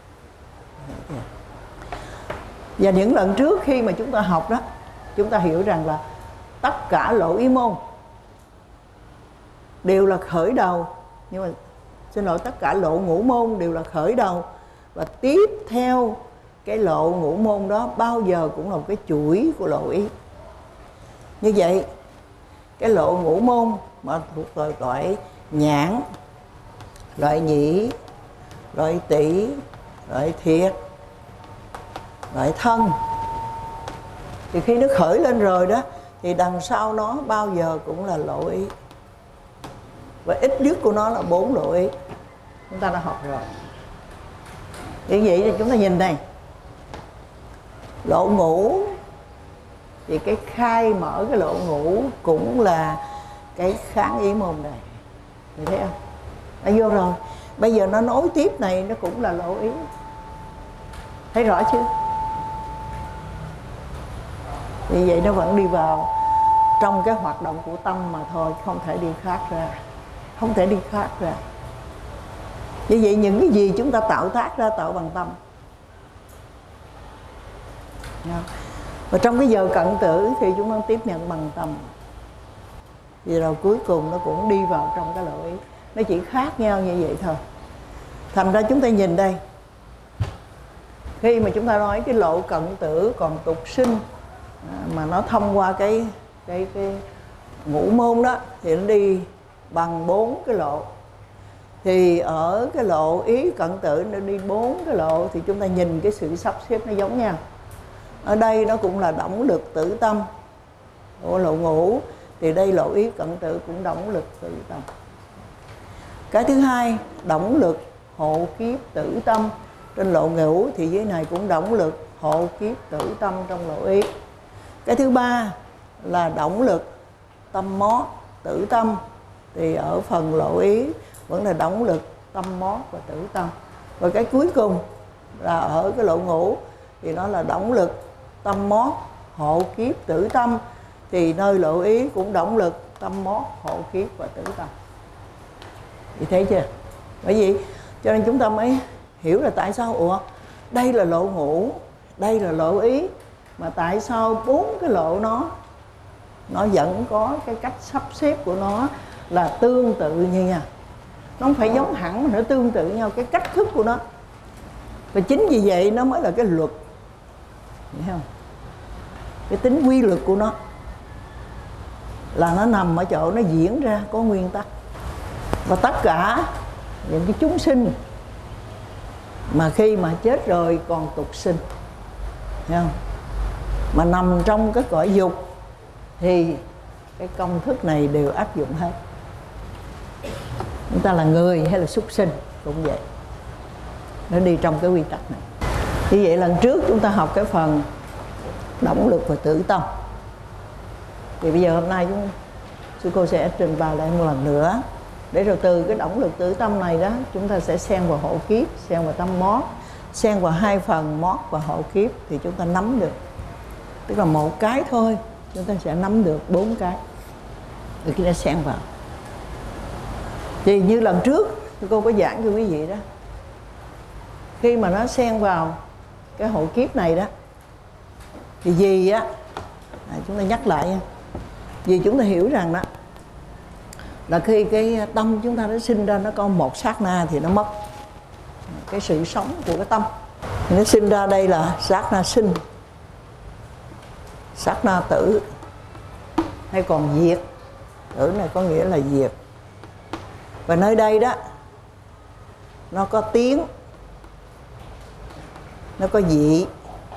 Và những lần trước khi mà chúng ta học đó, chúng ta hiểu rằng là tất cả lộ ý môn đều là khởi đầu, nhưng mà xin lỗi, tất cả lộ ngũ môn đều là khởi đầu, và tiếp theo cái lộ ngũ môn đó bao giờ cũng là một cái chuỗi của lộ ý. Như vậy cái lộ ngũ môn mà thuộc loại nhãn, loại nhĩ, loại tỷ, loại thiệt, loại thân, thì khi nó khởi lên rồi đó thì đằng sau nó bao giờ cũng là lộ ý, và ít nhất của nó là 4 lộ ý. Chúng ta đã học rồi. Như vậy thì chúng ta nhìn này, lộ ngũ thì cái khai mở cái lộ ngũ cũng là cái kháng ý môn này, mình thấy không? Đã vô rồi. Bây giờ nó nối tiếp này nó cũng là lộ ý, thấy rõ chưa? Vì vậy nó vẫn đi vào trong cái hoạt động của tâm mà thôi, không thể đi khác ra, không thể đi khác ra. Như vậy những cái gì chúng ta tạo tác ra tạo bằng tâm. Và trong cái giờ cận tử thì chúng ta tiếp nhận bằng tâm. Vì rồi cuối cùng nó cũng đi vào trong cái lộ ý, nó chỉ khác nhau như vậy thôi. Thành ra chúng ta nhìn đây, khi mà chúng ta nói cái lộ cận tử còn tục sinh mà nó thông qua cái ngũ môn đó, thì nó đi bằng 4 cái lộ. Thì ở cái lộ ý cận tử nó đi 4 cái lộ, thì chúng ta nhìn cái sự sắp xếp nó giống nhau. Ở đây nó cũng là động lực tử tâm của lộ ngũ, thì đây lộ ý cận tử cũng động lực tử tâm. Cái thứ hai, động lực hộ kiếp tử tâm trên lộ ngũ, thì dưới này cũng động lực hộ kiếp tử tâm trong lộ ý. Cái thứ ba là động lực tâm mót tử tâm, thì ở phần lộ ý vẫn là động lực tâm mót và tử tâm. Và cái cuối cùng là ở cái lộ ngũ thì nó là động lực tâm mót hộ kiếp tử tâm, thì nơi lộ ý cũng động lực tâm mót hộ kiếp và tử tâm. Chị thấy chưa? Bởi vì cho nên chúng ta mới hiểu là tại sao đây là lộ ngũ, đây là lộ ý, mà tại sao 4 cái lộ nó vẫn có cái cách sắp xếp của nó là tương tự như nhau. Nó không phải giống hẳn mà nó tương tự nhau, cái cách thức của nó. Và chính vì vậy nó mới là cái luật, hiểu không? Cái tính quy luật của nó là nó nằm ở chỗ nó diễn ra có nguyên tắc. Và tất cả những cái chúng sinh mà khi mà chết rồi còn tục sinh, hiểu không? Mà nằm trong cái cõi dục thì cái công thức này đều áp dụng hết. Chúng ta là người hay là súc sinh cũng vậy, nó đi trong cái quy tắc này. Như vậy lần trước chúng ta học cái phần động lực và tử tâm, thì bây giờ hôm nay sư cô sẽ trình bày lại một lần nữa, để rồi từ cái động lực tử tâm này đó chúng ta sẽ xen vào hộ kiếp, xen vào tâm mót, xen vào hai phần mót và hộ kiếp, thì chúng ta nắm được. Tức là một cái thôi chúng ta sẽ nắm được 4 cái rồi khi nó xen vào. Thì như lần trước cô có giảng cho quý vị đó, khi mà nó xen vào cái hộ kiếp này đó thì gì á, chúng ta nhắc lại nha. Vì chúng ta hiểu rằng đó là khi cái tâm chúng ta nó sinh ra, nó có một sát na thì nó mất cái sự sống của cái tâm. Thì nó sinh ra đây là sát na sinh, sát na tử, hay còn diệt. Tử này có nghĩa là diệt. Và nơi đây đó nó có tiếng, nó có dị,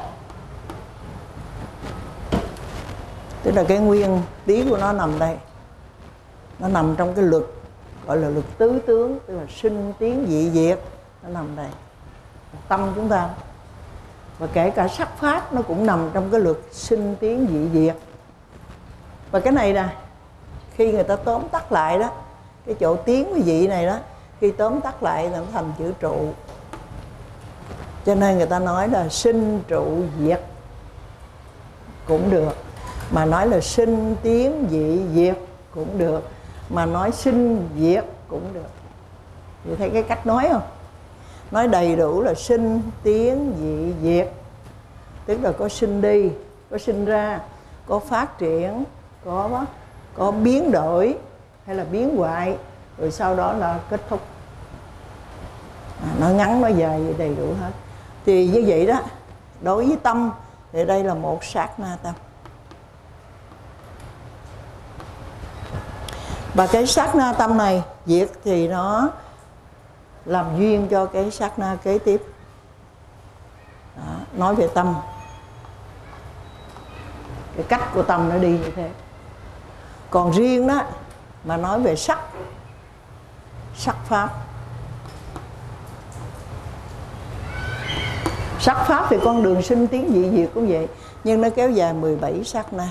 tức là cái nguyên lý của nó nằm đây. Nó nằm trong cái luật gọi là luật tứ tướng, tức là sinh tiến dị diệt, nó nằm đây. Tâm chúng ta, và kể cả sắc pháp nó cũng nằm trong cái luật sinh tiến dị diệt. Và cái này nè, khi người ta tóm tắt lại đó, cái chỗ tiến với dị này đó, khi tóm tắt lại là nó thành chữ trụ. Cho nên người ta nói là sinh trụ diệt cũng được, mà nói là sinh tiến dị diệt cũng được, mà nói sinh diệt cũng được. Chị thấy cái cách nói không? Nói đầy đủ là sinh tiến dị diệt, tức là có sinh đi, có sinh ra, có phát triển, có biến đổi hay là biến hoại, rồi sau đó là kết thúc. Nó ngắn nó dài đầy đủ hết. Thì như vậy đó, đối với tâm thì đây là một sát na tâm. Và cái sát na tâm này diệt thì nó làm duyên cho cái sát na kế tiếp. Đó, nói về tâm, cái cách của tâm nó đi như thế. Còn riêng đó mà nói về sắc pháp. Sắc pháp thì con đường sinh tiến dị diệt cũng vậy, nhưng nó kéo dài 17 sát na.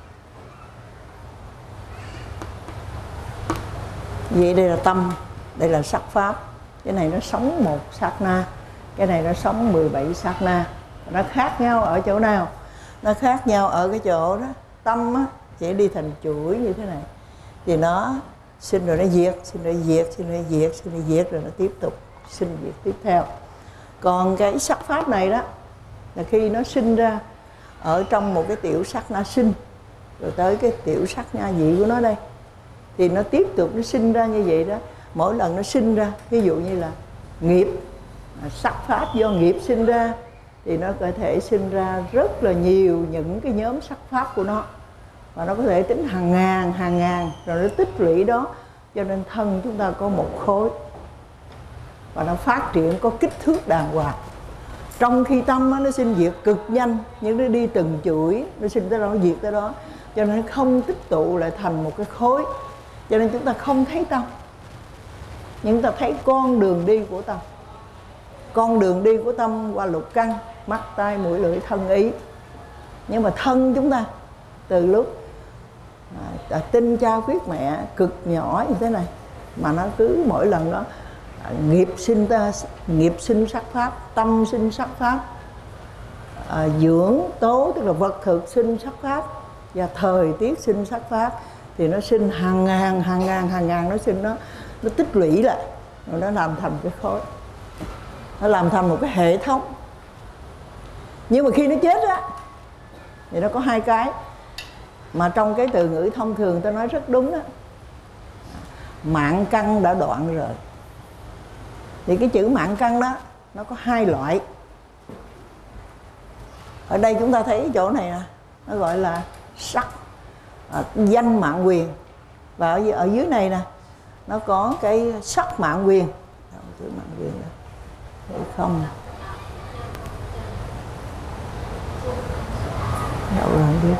Vậy đây là tâm, đây là sắc pháp. Cái này nó sống một sát na, cái này nó sống 17 sát na. Nó khác nhau ở chỗ nào? Nó khác nhau ở cái chỗ đó, tâm á, chỉ đi thành chuỗi như thế này. Thì nó sinh rồi nó diệt, sinh rồi diệt, sinh rồi diệt, sinh rồi diệt, rồi nó tiếp tục sinh diệt tiếp theo. Còn cái sắc pháp này đó là khi nó sinh ra ở trong một cái tiểu sát na sinh, rồi tới cái tiểu sát na dị của nó đây, thì nó tiếp tục nó sinh ra như vậy đó. Mỗi lần nó sinh ra, ví dụ như là nghiệp, sắc pháp do nghiệp sinh ra, thì nó có thể sinh ra rất là nhiều những cái nhóm sắc pháp của nó, và nó có thể tính hàng ngàn rồi nó tích lũy đó. Cho nên thân chúng ta có một khối, và nó phát triển có kích thước đàng hoàng. Trong khi tâm nó sinh diệt cực nhanh, nhưng nó đi từng chuỗi, nó sinh tới đó, nó diệt tới đó, cho nên nó không tích tụ lại thành một cái khối. Cho nên chúng ta không thấy tâm, nhưng chúng ta thấy con đường đi của tâm. Con đường đi của tâm qua lục căn, mắt, tai, mũi, lưỡi, thân, ý. Nhưng mà thân chúng ta từ lúc tinh cha khuyết mẹ cực nhỏ như thế này, mà nó cứ mỗi lần đó nghiệp sinh sắc pháp, tâm sinh sắc pháp, dưỡng tố tức là vật thực sinh sắc pháp, và thời tiết sinh sắc pháp. Thì nó sinh hàng ngàn nó sinh, nó tích lũy lại rồi nó làm thành cái khối, nó làm thành một cái hệ thống. Nhưng mà khi nó chết á thì nó có hai cái mà trong cái từ ngữ thông thường tôi nói rất đúng đó: mạng căn đã đoạn rồi. Thì cái chữ mạng căn đó nó có hai loại. Ở đây chúng ta thấy chỗ này nè, nó gọi là sắc, danh mạng quyền. Và ở dưới này nè, nó có cái sắc mạng quyền. Chữ mạng quyền này không đâu rồi biết.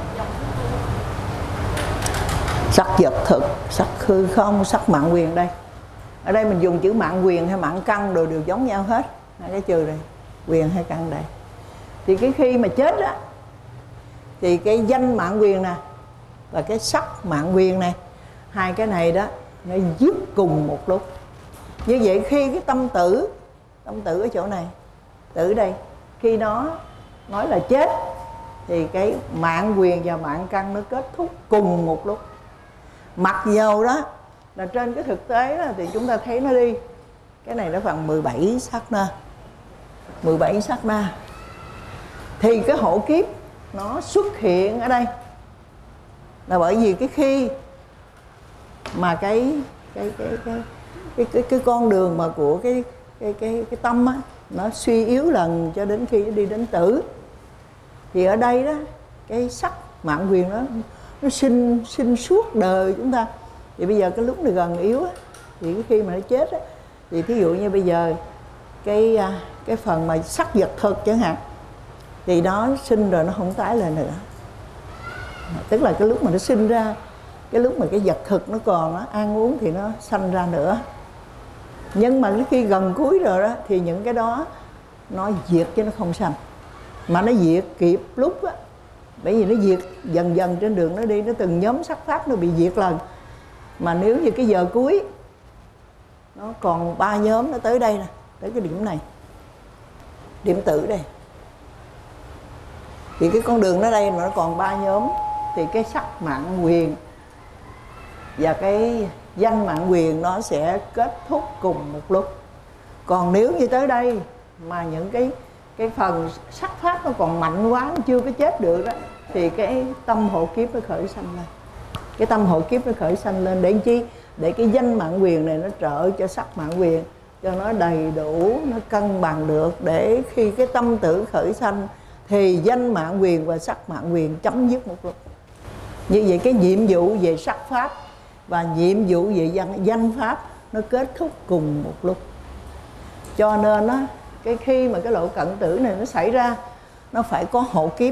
Sắc vật thực, sắc hư không, sắc mạng quyền đây. Ở đây mình dùng chữ mạng quyền hay mạng căn đều giống nhau hết. Hai cái chữ này, quyền hay căn đây. Thì cái khi mà chết á, thì cái danh mạng quyền nè và cái sắc mạng quyền này, hai cái này đó nó dứt cùng một lúc. Như vậy khi cái tâm tử ở chỗ này, tử đây, khi nó nói là chết thì cái mạng quyền và mạng căn nó kết thúc cùng một lúc. Mặc dầu đó là trên cái thực tế đó, thì chúng ta thấy nó đi, cái này nó bằng 17 sát na, 17 sát na. Thì cái hộ kiếp nó xuất hiện ở đây là bởi vì cái khi mà cái con đường mà của cái tâm á, nó suy yếu lần cho đến khi nó đi đến tử. Thì ở đây đó, cái sắc mạng quyền đó nó sinh suốt đời chúng ta. Thì bây giờ cái lúc này gần yếu á, thì cái khi mà nó chết á, thì thí dụ như bây giờ cái phần mà sắc vật thực chẳng hạn, thì nó sinh rồi nó không tái lại nữa. Tức là cái lúc mà nó sinh ra, cái lúc mà cái vật thực nó còn đó, ăn uống thì nó sanh ra nữa. Nhưng mà khi gần cuối rồi đó, thì những cái đó nó diệt chứ nó không sanh. Mà nó diệt kịp lúc á, bởi vì nó diệt dần dần trên đường nó đi, nó từng nhóm sắc pháp nó bị diệt lần. Mà nếu như cái giờ cuối nó còn 3 nhóm, nó tới đây nè, tới cái điểm này, điểm tử đây, thì cái con đường nó đây mà nó còn 3 nhóm, thì cái sắc mạng quyền và cái danh mạng quyền nó sẽ kết thúc cùng một lúc. Còn nếu như tới đây mà những cái phần sắc pháp nó còn mạnh quá, nó chưa có chết được đó, thì cái tâm hộ kiếp nó khởi sanh lên. Cái tâm hộ kiếp nó khởi sanh lên để chi? Để cái danh mạng quyền này nó trợ cho sắc mạng quyền, cho nó đầy đủ, nó cân bằng được, để khi cái tâm tử khởi sanh thì danh mạng quyền và sắc mạng quyền chấm dứt một lúc. Như vậy cái nhiệm vụ về sắc pháp và nhiệm vụ về danh pháp nó kết thúc cùng một lúc. Cho nên á, cái khi mà cái lộ cận tử này nó xảy ra, nó phải có hộ kiếp.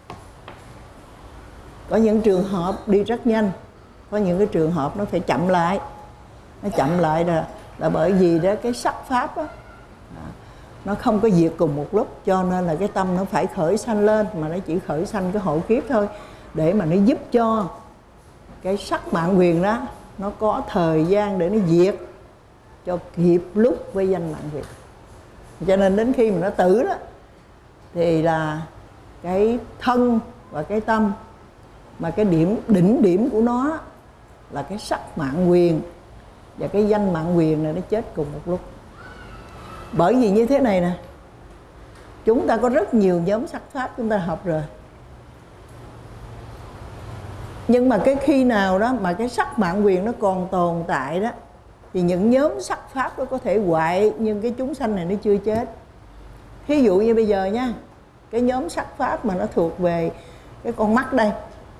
Có những trường hợp đi rất nhanh, có những cái trường hợp nó phải chậm lại. Nó chậm lại là bởi vì đó cái sắc pháp đó, nó không có diệt cùng một lúc, cho nên là cái tâm nó phải khởi sanh lên, mà nó chỉ khởi sanh cái hộ kiếp thôi, để mà nó giúp cho cái sắc mạng quyền đó nó có thời gian để nó diệt cho kịp lúc với danh mạng quyền. Cho nên đến khi mà nó tử đó, thì là cái thân và cái tâm, mà cái đỉnh điểm của nó là cái sắc mạng quyền và cái danh mạng quyền này nó chết cùng một lúc. Bởi vì như thế này nè, chúng ta có rất nhiều nhóm sắc pháp chúng ta học rồi. Nhưng mà cái khi nào đó mà cái sắc mạng quyền nó còn tồn tại đó, thì những nhóm sắc pháp nó có thể hoại, nhưng cái chúng sanh này nó chưa chết. Thí dụ như bây giờ nha, cái nhóm sắc pháp mà nó thuộc về cái con mắt đây,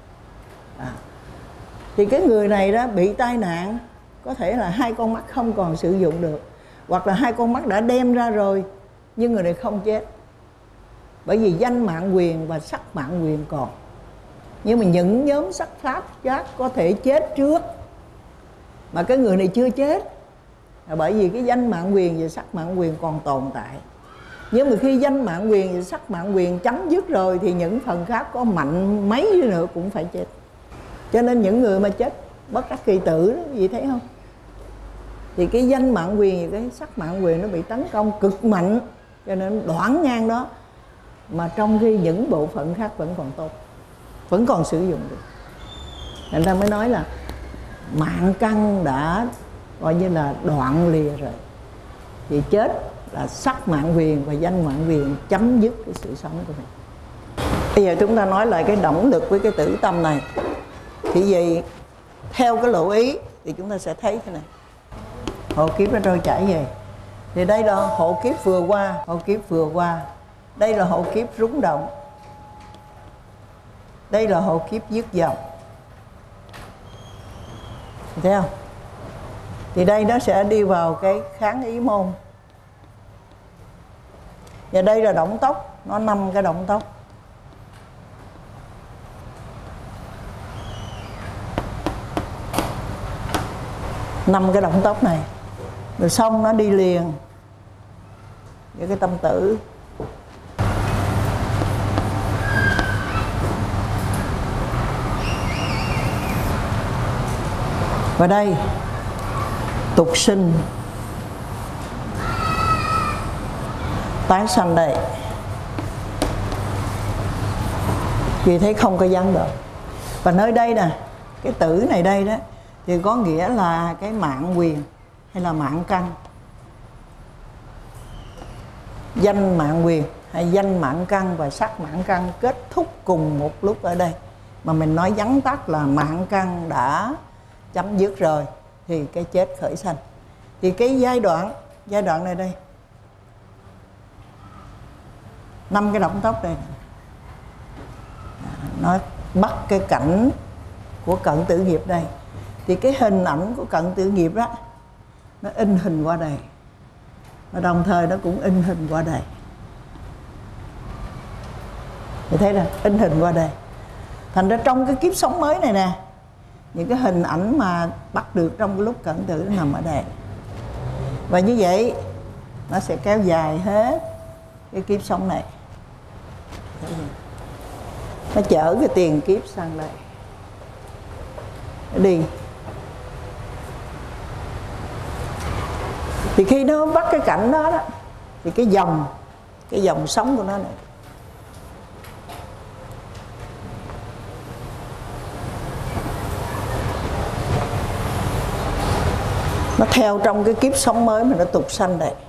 thì cái người này đó bị tai nạn, có thể là 2 con mắt không còn sử dụng được, hoặc là 2 con mắt đã đem ra rồi nhưng người này không chết, bởi vì danh mạng quyền và sắc mạng quyền còn. Nhưng mà những nhóm sắc pháp giác có thể chết trước mà cái người này chưa chết, là bởi vì cái danh mạng quyền và sắc mạng quyền còn tồn tại. Nhưng mà khi danh mạng quyền và sắc mạng quyền chấm dứt rồi, thì những phần khác có mạnh mấy đi nữa cũng phải chết. Cho nên những người mà chết bất đắc kỳ tử đó, gì thấy không? Thì cái danh mạng quyền và cái sắc mạng quyền nó bị tấn công cực mạnh, cho nên đoạn ngang đó. Mà trong khi những bộ phận khác vẫn còn tốt, vẫn còn sử dụng được. Nên ta mới nói là mạng căn đã gọi như là đoạn lìa rồi, thì chết là sắc mạng quyền và danh mạng quyền chấm dứt cái sự sống của mình. Bây giờ chúng ta nói lại cái động lực với cái tử tâm này. Thì vì theo cái lộ ý thì chúng ta sẽ thấy thế này. Hộ kiếp nó trôi chảy về. Thì đây là hộ kiếp vừa qua, hộ kiếp vừa qua. Đây là hộ kiếp rúng động. Đây là hộ kiếp dứt dòng. Thấy không? Thì đây nó sẽ đi vào cái kháng ý môn. Và đây là động tốc, nó 5 cái động tốc. Năm cái động tốc này. Rồi xong nó đi liền với cái tâm tử. Và đây tục sinh tái sanh đây. Vì thấy không có gián đoạn. Và nơi đây nè, cái tử này đây đó, thì có nghĩa là cái mạng quyền hay là mạng căn. Danh mạng quyền hay danh mạng căn và sắc mạng căn kết thúc cùng một lúc ở đây. Mà mình nói vắn tắt là mạng căn đã chấm dứt rồi thì cái chết khởi sanh. Thì cái giai đoạn này đây, 5 cái động tốc đây, nó bắt cái cảnh của cận tử nghiệp đây. Thì cái hình ảnh của cận tử nghiệp đó, nó in hình qua đây, và đồng thời nó cũng in hình qua đây. Thì thấy nè, in hình qua đây. Thành ra trong cái kiếp sống mới này nè, những cái hình ảnh mà bắt được trong cái lúc cận tử nó nằm ở đây. Và như vậy nó sẽ kéo dài hết cái kiếp sống này. Nó chở cái tiền kiếp sang đây, nó đi. Thì khi nó bắt cái cảnh đó đó, thì cái dòng sống của nó này, nó theo trong cái kiếp sống mới mà nó tục sanh đây.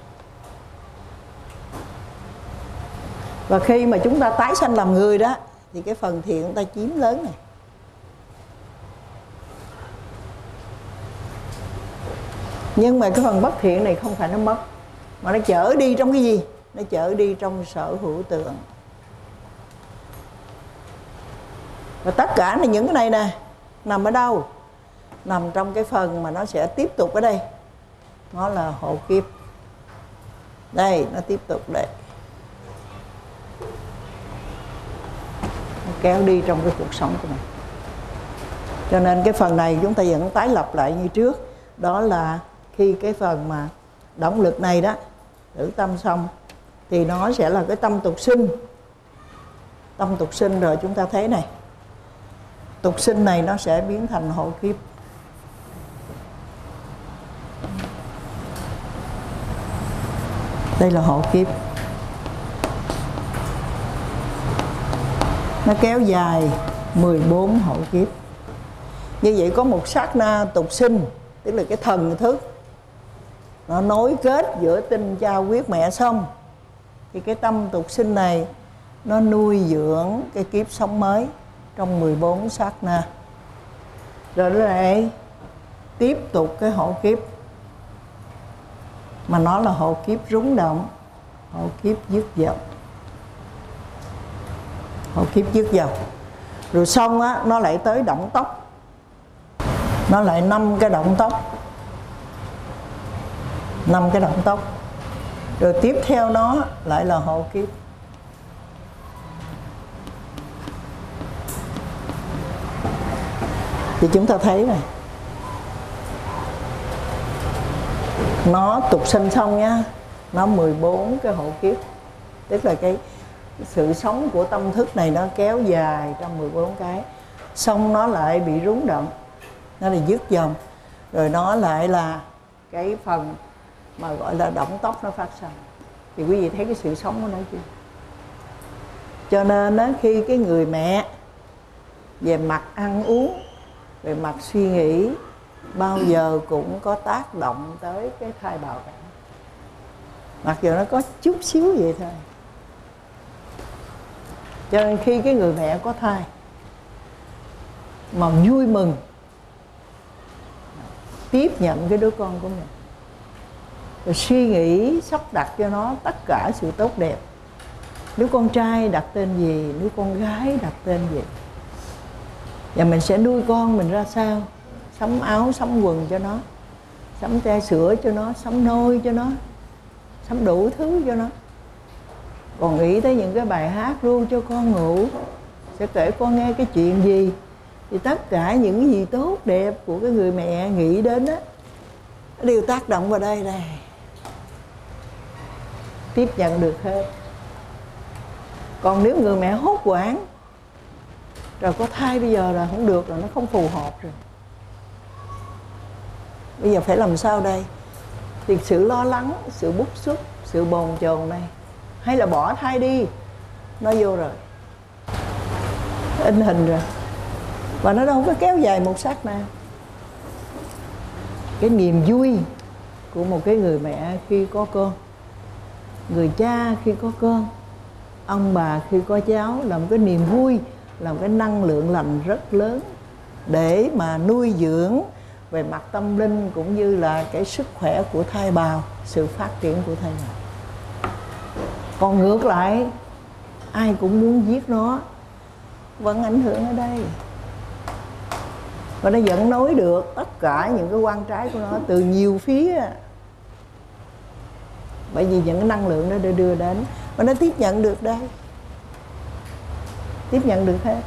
Và khi mà chúng ta tái sanh làm người đó, thì cái phần thiện chúng ta chiếm lớn này. Nhưng mà cái phần bất thiện này không phải nó mất, mà nó chở đi trong cái gì? Nó chở đi trong sở hữu tượng. Và tất cả là những cái này nè, nằm ở đâu? Nằm trong cái phần mà nó sẽ tiếp tục ở đây. Nó là hộ kiếp. Đây, nó tiếp tục đây. Nó kéo đi trong cái cuộc sống của mình. Cho nên cái phần này chúng ta vẫn tái lập lại như trước. Đó là khi cái phần mà động lực này đó, tử tâm xong, thì nó sẽ là cái tâm tục sinh. Tâm tục sinh rồi chúng ta thấy này, tục sinh này nó sẽ biến thành hộ kiếp. Đây là hộ kiếp. Nó kéo dài 14 hộ kiếp. Như vậy có một sát na tục sinh, tức là cái thần thức nó nối kết giữa tinh cha huyết mẹ xong, thì cái tâm tục sinh này nó nuôi dưỡng cái kiếp sống mới trong 14 sát na. Rồi nó lại tiếp tục cái hộ kiếp, mà nó là hộ kiếp rúng động, hộ kiếp dứt dòng. Hộ kiếp dứt dòng. Rồi xong á, nó lại tới động tốc. Nó lại 5 cái động tốc. 5 cái động tốc. Rồi tiếp theo nó lại là hộ kiếp. Thì chúng ta thấy này, nó tục sinh xong nhá, nó 14 cái hộ kiếp. Tức là cái sự sống của tâm thức này nó kéo dài trong 14 cái. Xong nó lại bị rúng động, nó là dứt dòng. Rồi nó lại là cái phần mà gọi là động tóc nó phát sinh. Thì quý vị thấy cái sự sống của nó chưa? Cho nên đó, khi cái người mẹ về mặt ăn uống, về mặt suy nghĩ, bao giờ cũng có tác động tới cái thai bào cả. Mặc dù nó có chút xíu vậy thôi. Cho nên khi cái người mẹ có thai mà vui mừng tiếp nhận cái đứa con của mình, rồi suy nghĩ sắp đặt cho nó tất cả sự tốt đẹp. Đứa con trai đặt tên gì, đứa con gái đặt tên gì, và mình sẽ nuôi con mình ra sao, sắm áo sắm quần cho nó, sắm chai sữa cho nó, sắm nôi cho nó, sắm đủ thứ cho nó. Còn nghĩ tới những cái bài hát ru cho con ngủ, sẽ kể con nghe cái chuyện gì, thì tất cả những cái gì tốt đẹp của cái người mẹ nghĩ đến đó đều tác động vào đây này, tiếp nhận được hết. Còn nếu người mẹ hốt hoảng rồi có thai bây giờ là không được, rồi nó không phù hợp rồi, bây giờ phải làm sao đây? Thì sự lo lắng, sự bức xúc, sự bồn chồn này, hay là bỏ thai đi, nó vô rồi, in hình rồi, và nó đâu có kéo dài một sát nào. Cái niềm vui của một cái người mẹ khi có con, người cha khi có con, ông bà khi có cháu, là một cái niềm vui, là một cái năng lượng lành rất lớn để mà nuôi dưỡng về mặt tâm linh, cũng như là cái sức khỏe của thai bào, sự phát triển của thai bào. Còn ngược lại, ai cũng muốn giết nó, vẫn ảnh hưởng ở đây. Và nó vẫn nối được tất cả những cái quan trái của nó từ nhiều phía. Bởi vì những năng lượng nó đưa đến, và nó tiếp nhận được đây, tiếp nhận được hết.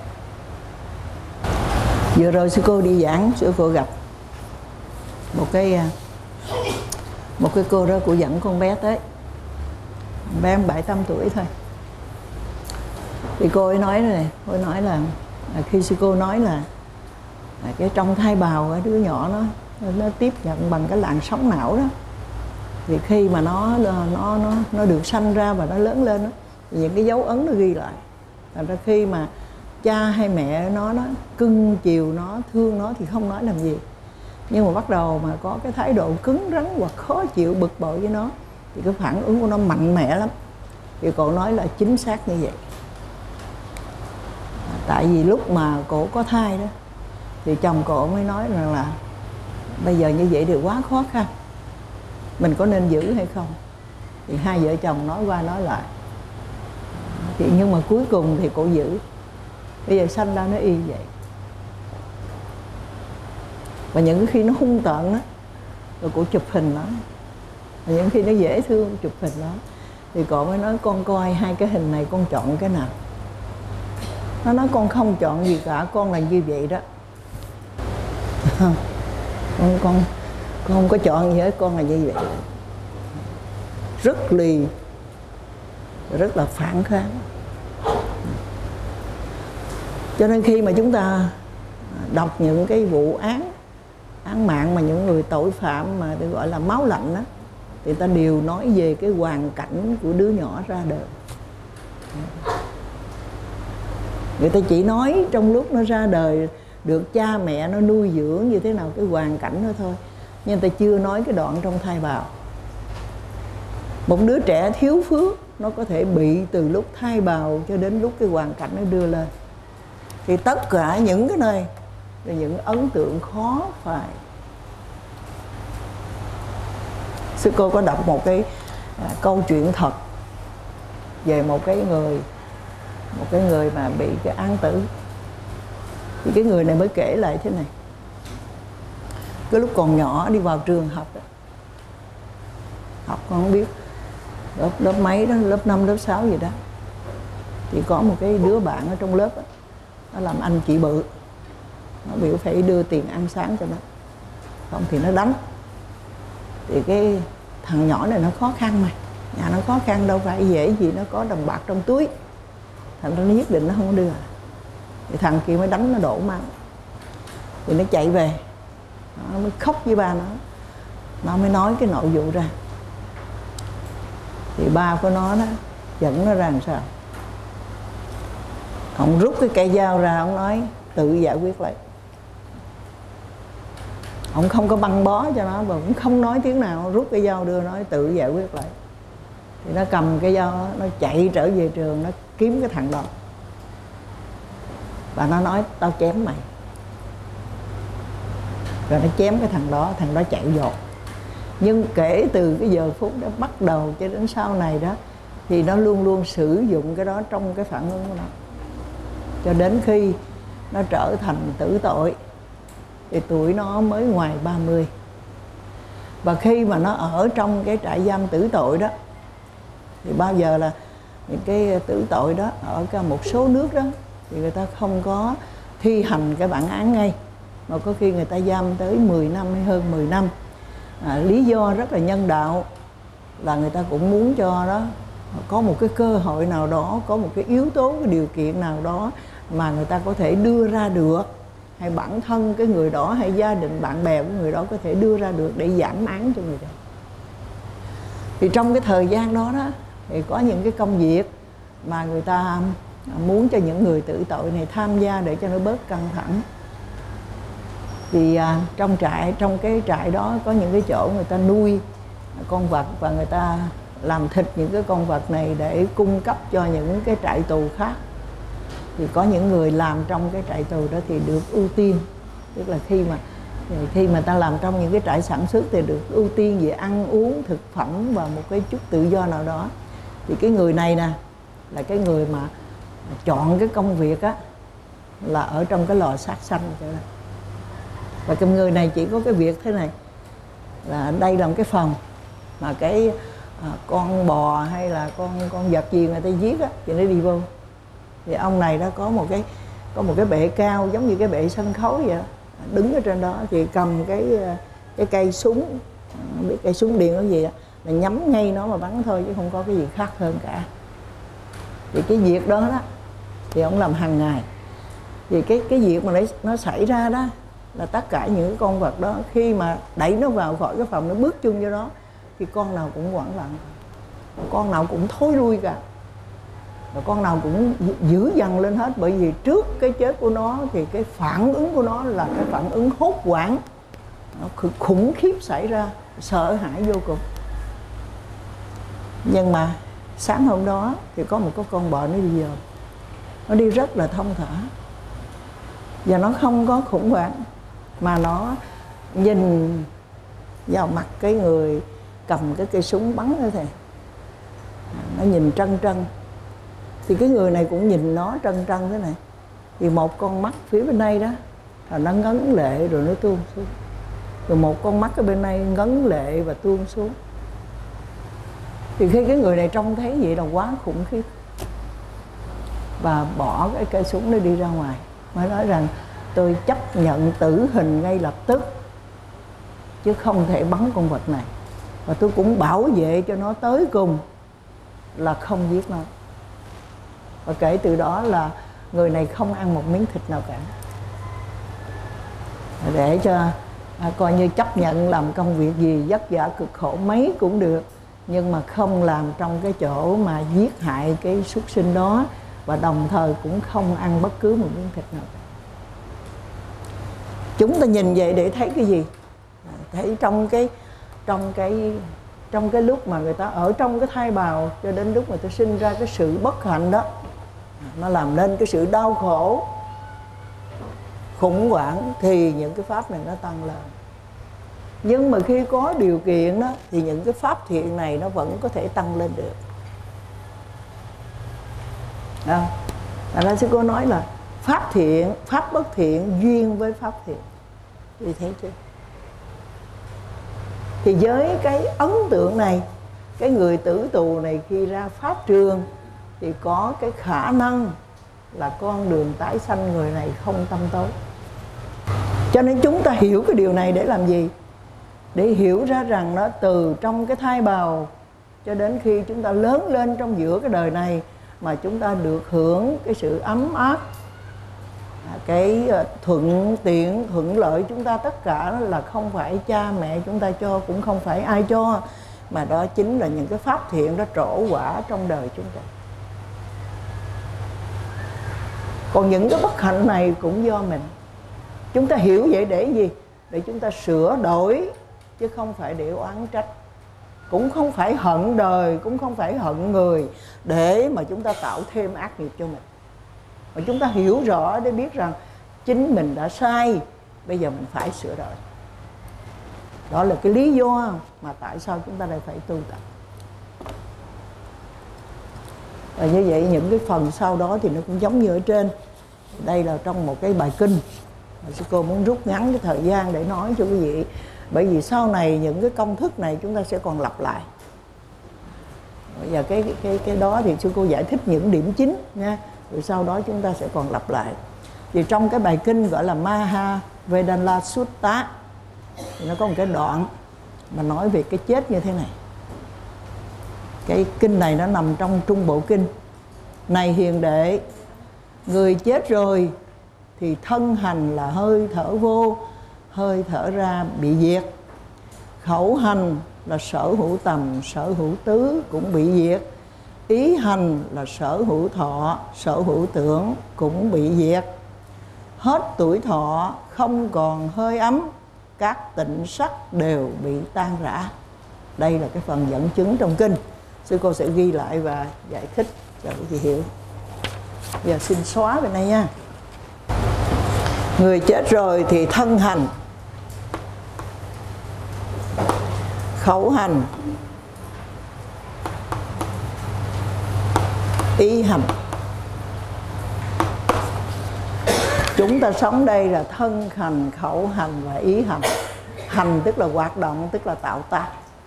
Vừa rồi sư cô đi giảng, sư cô gặp một cái cô đó, cô dẫn con bé tới, bé em 7-8 tuổi thôi. Thì cô ấy nói này, cô ấy nói là khi sư cô nói là cái trong thai bào đứa nhỏ nó tiếp nhận bằng cái làn sóng não đó, thì khi mà nó được sanh ra và nó lớn lên đó, thì những cái dấu ấn nó ghi lại. Thành ra khi mà cha hay mẹ nó cưng chiều nó, thương nó thì không nói làm gì, nhưng mà bắt đầu mà có cái thái độ cứng rắn hoặc khó chịu, bực bội với nó, thì cái phản ứng của nó mạnh mẽ lắm. Thì cô nói là chính xác như vậy. Tại vì lúc mà cổ có thai đó, thì chồng cổ mới nói rằng là bây giờ như vậy thì quá khó khăn, mình có nên giữ hay không? Thì hai vợ chồng nói qua nói lại, thì nhưng mà cuối cùng thì cổ giữ. Bây giờ sanh ra nó y vậy. Và những khi nó hung tợn đó, rồi cổ chụp hình nó, và những khi nó dễ thương chụp hình nó, thì cổ mới nói con coi hai cái hình này con chọn cái nào. Nó nói con không chọn gì cả, con là như vậy đó. con không có chọn gì hết, con là như vậy. Rất lì, rất là phản kháng. Cho nên khi mà chúng ta đọc những cái vụ án mạng mà những người tội phạm mà được gọi là máu lạnh đó, thì ta đều nói về cái hoàn cảnh của đứa nhỏ ra đời. Người ta chỉ nói trong lúc nó ra đời được cha mẹ nó nuôi dưỡng như thế nào, cái hoàn cảnh đó thôi, nhưng người ta chưa nói cái đoạn trong thai bào. Một đứa trẻ thiếu phước nó có thể bị từ lúc thai bào cho đến lúc cái hoàn cảnh nó đưa lên. Thì tất cả những cái này là những ấn tượng khó phai. Sư cô có đọc một cái câu chuyện thật về một cái người mà bị cái án tử. Thì cái người này mới kể lại thế này. Cái lúc còn nhỏ đi vào trường học đó, học con không biết lớp mấy đó, lớp 5, lớp 6 gì đó, thì có một cái đứa bạn ở trong lớp đó, nó làm anh chị bự, nó biểu phải đưa tiền ăn sáng cho nó, không thì nó đánh. Thì cái thằng nhỏ này nó khó khăn mà, nhà nó khó khăn đâu phải dễ gì nó có đồng bạc trong túi, thành ra nó nhất định nó không có đưa. Thì thằng kia mới đánh nó đổ máu, thì nó chạy về, nó mới khóc với ba nó. nó mới nói cái nội vụ ra. Thì ba của nó đó dẫn nó ra làm sao? Ông rút cái cây dao ra, ông nói tự giải quyết lấy. Ông không có băng bó cho nó và cũng không nói tiếng nào, rút cái dao đưa nói tự giải quyết lại. Thì nó cầm cái dao đó, nó chạy trở về trường, nó kiếm cái thằng đó và nó nói tao chém mày. Rồi nó chém cái thằng đó chạy dột. Nhưng kể từ cái giờ phút đó bắt đầu cho đến sau này đó, thì nó luôn luôn sử dụng cái đó trong cái phản ứng của nó, cho đến khi nó trở thành tử tội. Thì tuổi nó mới ngoài 30. Và khi mà nó ở trong cái trại giam tử tội đó, thì bao giờ là những cái tử tội đó ở một số nước đó thì người ta không có thi hành cái bản án ngay, mà có khi người ta giam tới 10 năm hay hơn 10 năm. Lý do rất là nhân đạo là người ta cũng muốn cho đó có một cái cơ hội nào đó, có một cái yếu tố, cái điều kiện nào đó mà người ta có thể đưa ra được, hay bản thân cái người đó hay gia đình bạn bè của người đó có thể đưa ra được để giảm án cho người đó. Thì trong cái thời gian đó đó thì có những cái công việc mà người ta muốn cho những người tử tội này tham gia để cho nó bớt căng thẳng. Thì trong cái trại đó có những cái chỗ người ta nuôi con vật và người ta làm thịt những cái con vật này để cung cấp cho những cái trại tù khác. Thì có những người làm trong cái trại tù đó thì được ưu tiên, tức là khi mà ta làm trong những cái trại sản xuất thì được ưu tiên về ăn uống, thực phẩm và một cái chút tự do nào đó. Thì cái người này nè là cái người mà chọn cái công việc á là ở trong cái lò sát sanh vậy đó. Và cái người này chỉ có cái việc thế này, là đây là một cái phòng mà cái con bò hay là con vật gì người ta giết á thì nó đi vô. Thì ông này đó có một cái bệ cao giống như cái bệ sân khấu vậy đó. Đứng ở trên đó thì cầm cái cây súng, không biết cây súng điện cái gì á, là nhắm ngay nó mà bắn thôi chứ không có cái gì khác hơn cả. Thì cái việc đó đó thì ông làm hàng ngày. Thì cái việc mà nó xảy ra đó là tất cả những cái con vật đó khi mà đẩy nó vào khỏi cái phòng, nó bước chung vô đó thì con nào cũng hoảng loạn, con nào cũng thối lui cả, và con nào cũng dữ dằn lên hết. Bởi vì trước cái chết của nó thì cái phản ứng của nó là cái phản ứng hốt hoảng, nó khủng khiếp xảy ra, sợ hãi vô cùng. Nhưng mà sáng hôm đó thì có một con bò nó đi dòm, nó đi rất là thông thả và nó không có khủng hoảng, mà nó nhìn vào mặt cái người cầm cái cây súng bắn như thế. Nó nhìn trân trân. Thì cái người này cũng nhìn nó trân trân thế này. Thì một con mắt phía bên đây đó là nó ngấn lệ rồi nó tuôn xuống. Rồi một con mắt ở bên đây ngấn lệ và tuôn xuống. Thì khi cái người này trông thấy vậy là quá khủng khiếp, và bỏ cái cây súng nó đi ra ngoài, mới nói rằng tôi chấp nhận tử hình ngay lập tức, chứ không thể bắn con vật này. Và tôi cũng bảo vệ cho nó tới cùng là không giết nó. Và kể từ đó là người này không ăn một miếng thịt nào cả, để cho coi như chấp nhận làm công việc gì vất vả cực khổ mấy cũng được, nhưng mà không làm trong cái chỗ mà giết hại cái súc sinh đó, và đồng thời cũng không ăn bất cứ một miếng thịt nào cả. Chúng ta nhìn vậy để thấy cái gì? Thấy trong cái lúc mà người ta ở trong cái thai bào cho đến lúc người ta sinh ra cái sự bất hạnh đó, nó làm nên cái sự đau khổ, khủng hoảng, thì những cái pháp này nó tăng lên. Nhưng mà khi có điều kiện đó thì những cái pháp thiện này nó vẫn có thể tăng lên được. Là sư cô nói là pháp thiện, pháp bất thiện duyên với pháp thiện. Thì thấy chưa? Thì với cái ấn tượng này, cái người tử tù này khi ra pháp trường thì có cái khả năng là con đường tái sanh người này không tâm tối. Cho nên chúng ta hiểu cái điều này để làm gì? Để hiểu ra rằng nó từ trong cái thai bào cho đến khi chúng ta lớn lên trong giữa cái đời này, mà chúng ta được hưởng cái sự ấm áp, cái thuận tiện, thuận lợi chúng ta tất cả là không phải cha mẹ chúng ta cho, cũng không phải ai cho, mà đó chính là những cái pháp thiện đó trổ quả trong đời chúng ta. Còn những cái bất hạnh này cũng do mình. Chúng ta hiểu vậy để gì? Để chúng ta sửa đổi, chứ không phải để oán trách. Cũng không phải hận đời, cũng không phải hận người, để mà chúng ta tạo thêm ác nghiệp cho mình. Mà chúng ta hiểu rõ để biết rằng chính mình đã sai, bây giờ mình phải sửa đổi. Đó là cái lý do mà tại sao chúng ta lại phải tu tập. Và như vậy những cái phần sau đó thì nó cũng giống như ở trên. Đây là trong một cái bài kinh mà sư cô muốn rút ngắn cái thời gian để nói cho quý vị. Bởi vì sau này những cái công thức này chúng ta sẽ còn lặp lại. Và cái đó thì sư cô giải thích những điểm chính nha. Rồi sau đó chúng ta sẽ còn lặp lại. Thì trong cái bài kinh gọi là Mahavedana Sutta thì nó có một cái đoạn mà nói về cái chết như thế này. Cái kinh này nó nằm trong Trung Bộ Kinh. Này hiền đệ, người chết rồi thì thân hành là hơi thở vô, hơi thở ra bị diệt. Khẩu hành là sở hữu tầm, sở hữu tứ cũng bị diệt. Ý hành là sở hữu thọ, sở hữu tưởng cũng bị diệt. Hết tuổi thọ không còn hơi ấm, các tịnh sắc đều bị tan rã. Đây là cái phần dẫn chứng trong kinh. Sư cô sẽ ghi lại và giải thích cho quý vị hiểu. Giờ xin xóa bên này nha. Người chết rồi thì thân hành, khẩu hành, ý hành. Chúng ta sống đây là thân hành, khẩu hành và ý hành. Hành tức là hoạt động, tức là tạo tác.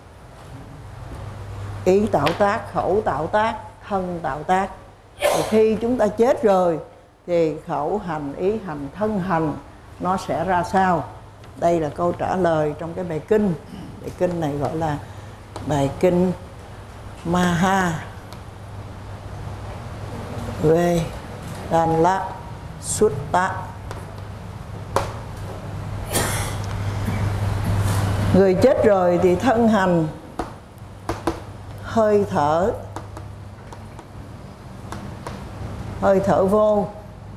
Ý tạo tác, khẩu tạo tác, thân tạo tác. Thì khi chúng ta chết rồi thì khẩu hành, ý hành, thân hành nó sẽ ra sao? Đây là câu trả lời trong cái bài kinh. Bài kinh này gọi là bài kinh Mahavedana Sutta. Người chết rồi thì thân hành, hơi thở, hơi thở vô,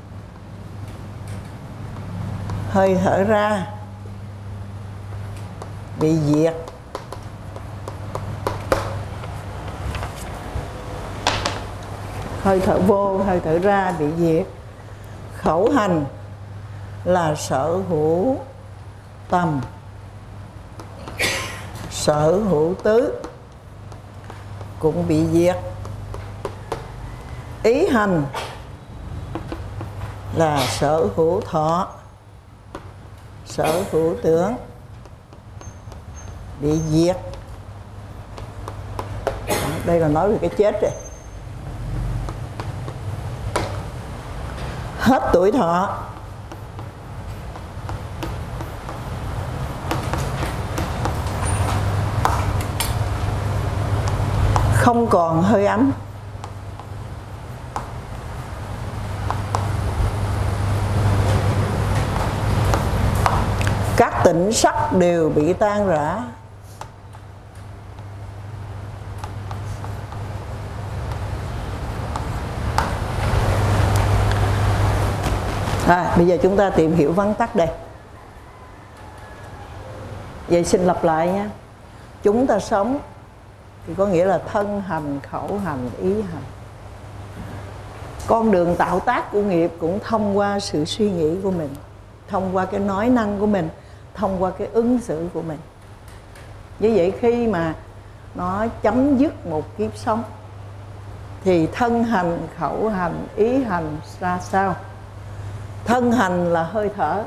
hơi thở ra bị diệt. Hơi thở vô, hơi thở ra bị diệt. Khẩu hành là sở hữu tầm, sở hữu tứ cũng bị diệt. Ý hành là sở hữu thọ, sở hữu tưởng bị diệt. Đây là nói về cái chết rồi. Hết tuổi thọ không còn hơi ấm. Các tịnh sắc đều bị tan rã. Bây giờ chúng ta tìm hiểu vắn tắt đây. Vậy xin lặp lại nha. Chúng ta sống thì có nghĩa là thân hành, khẩu hành, ý hành. Con đường tạo tác của nghiệp cũng thông qua sự suy nghĩ của mình, thông qua cái nói năng của mình, thông qua cái ứng xử của mình. Như vậy khi mà nó chấm dứt một kiếp sống thì thân hành, khẩu hành, ý hành ra sao? Thân hành là hơi thở.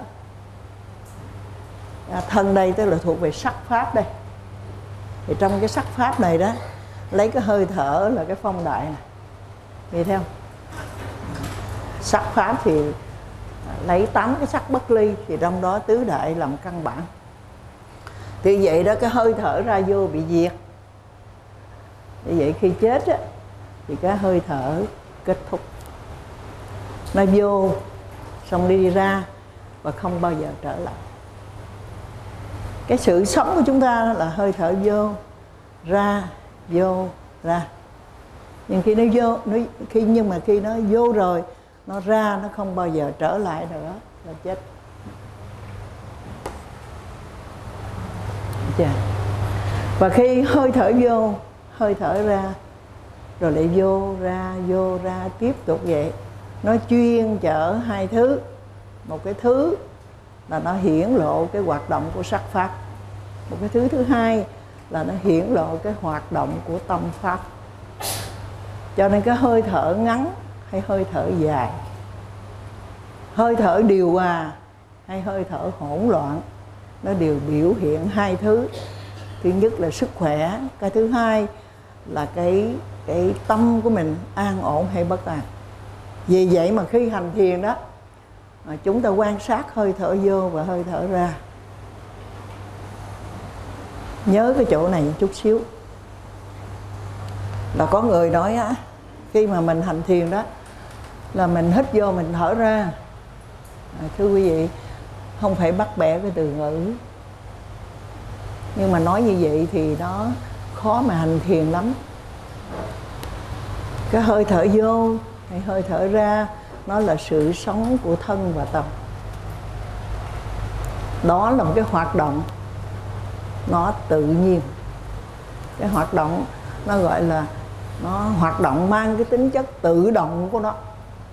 Thân đây tức là thuộc về sắc pháp đây. Thì trong cái sắc pháp này đó, lấy cái hơi thở là cái phong đại này. Nghe thấy không? Sắc pháp thì lấy 8 cái sắc bất ly, thì trong đó tứ đại làm căn bản. Thì vậy đó, cái hơi thở ra vô bị diệt. Vì vậy khi chết á, thì cái hơi thở kết thúc. Nó vô xong đi ra và không bao giờ trở lại. Cái sự sống của chúng ta là hơi thở vô ra. Nhưng khi nó vô, nhưng mà khi nó vô rồi, nó ra, nó không bao giờ trở lại nữa là chết. Và khi hơi thở vô, hơi thở ra, rồi lại vô ra tiếp tục vậy. Nó chuyên chở hai thứ. Một cái thứ là nó hiển lộ cái hoạt động của sắc pháp. Một cái thứ hai là nó hiển lộ cái hoạt động của tâm pháp. Cho nên cái hơi thở ngắn hay hơi thở dài, hơi thở điều hòa hay hơi thở hỗn loạn, nó đều biểu hiện hai thứ. Thứ nhất là sức khỏe, cái thứ hai là cái tâm của mình an ổn hay bất an. Vì vậy mà khi hành thiền đó, chúng ta quan sát hơi thở vô và hơi thở ra. Nhớ cái chỗ này một chút xíu. Là có người nói á, khi mà mình hành thiền đó là mình hít vô mình thở ra. Thưa quý vị, không phải bắt bẻ cái từ ngữ, nhưng mà nói như vậy thì nó khó mà hành thiền lắm. Cái hơi thở vô hay hơi thở ra, nó là sự sống của thân và tâm. Đó là một cái hoạt động nó tự nhiên. Cái hoạt động nó gọi là nó hoạt động mang cái tính chất tự động của nó.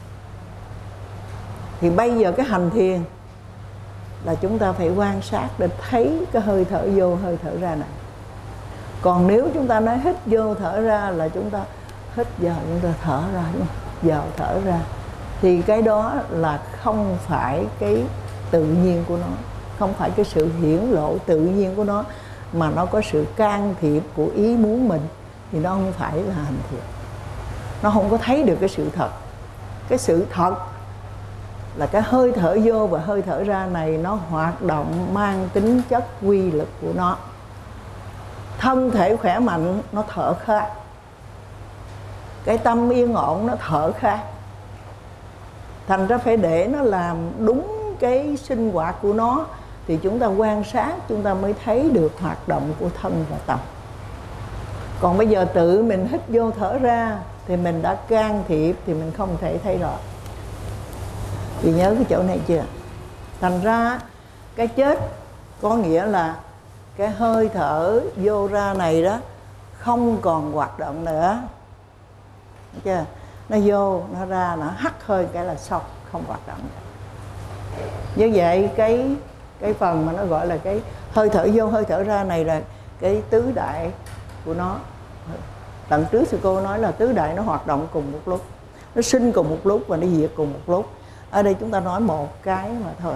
Thì bây giờ cái hành thiền là chúng ta phải quan sát để thấy cái hơi thở vô hơi thở ra này. Còn nếu chúng ta nói hít vô thở ra là chúng ta hít vào chúng ta thở ra, vào thở ra, thì cái đó là không phải cái tự nhiên của nó, không phải cái sự hiển lộ tự nhiên của nó, mà nó có sự can thiệp của ý muốn mình, thì nó không phải là hành thiền. Nó không có thấy được cái sự thật. Cái sự thật là cái hơi thở vô và hơi thở ra này nó hoạt động mang tính chất quy lực của nó. Thân thể khỏe mạnh nó thở khác, cái tâm yên ổn nó thở khác. Thành ra phải để nó làm đúng cái sinh hoạt của nó, thì chúng ta quan sát chúng ta mới thấy được hoạt động của thân và tâm. Còn bây giờ tự mình hít vô thở ra thì mình đã can thiệp, thì mình không thể thấy rõ. Chị nhớ cái chỗ này chưa? Thành ra cái chết có nghĩa là cái hơi thở vô ra này đó không còn hoạt động nữa. Thấy chưa? Nó vô, nó ra, nó hắt hơi cái là xong, không hoạt động nữa. Như vậy cái phần mà nó gọi là cái hơi thở vô, hơi thở ra này là cái tứ đại của nó. Lần trước sư cô nói là tứ đại nó hoạt động cùng một lúc, nó sinh cùng một lúc và nó diệt cùng một lúc. Ở đây chúng ta nói một cái mà thôi,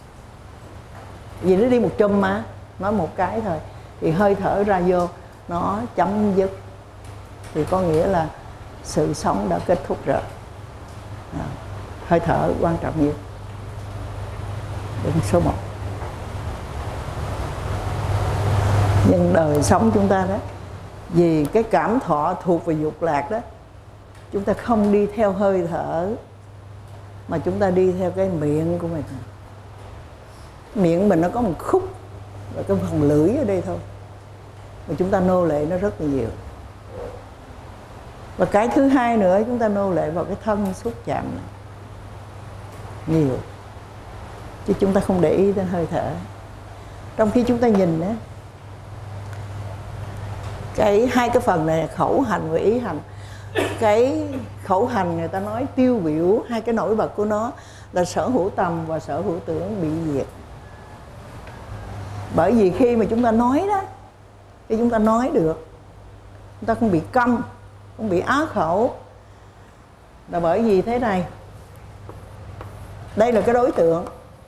vì nó đi một chùm mà, nói một cái thôi. Thì hơi thở ra vô nó chấm dứt, thì có nghĩa là sự sống đã kết thúc rồi. Hơi thở quan trọng nhất, điểm số 1. Nhưng đời sống chúng ta đó, vì cái cảm thọ thuộc về dục lạc đó, chúng ta không đi theo hơi thở, mà chúng ta đi theo cái miệng của mình. Miệng mình nó có một khúc và cái phần lưỡi ở đây thôi, mà chúng ta nô lệ nó rất là nhiều. Và cái thứ hai nữa, chúng ta nô lệ vào cái thân xúc chạm này nhiều, chứ chúng ta không để ý đến hơi thở. Trong khi chúng ta nhìn á, hai cái phần này là khẩu hành và ý hành. Cái khẩu hành người ta nói tiêu biểu hai cái nổi bật của nó là sở hữu tầm và sở hữu tưởng bị diệt. Bởi vì khi mà chúng ta nói đó, khi chúng ta nói được, chúng ta không bị câm, không bị á khẩu, là bởi vì thế này. Đây là cái đối tượng.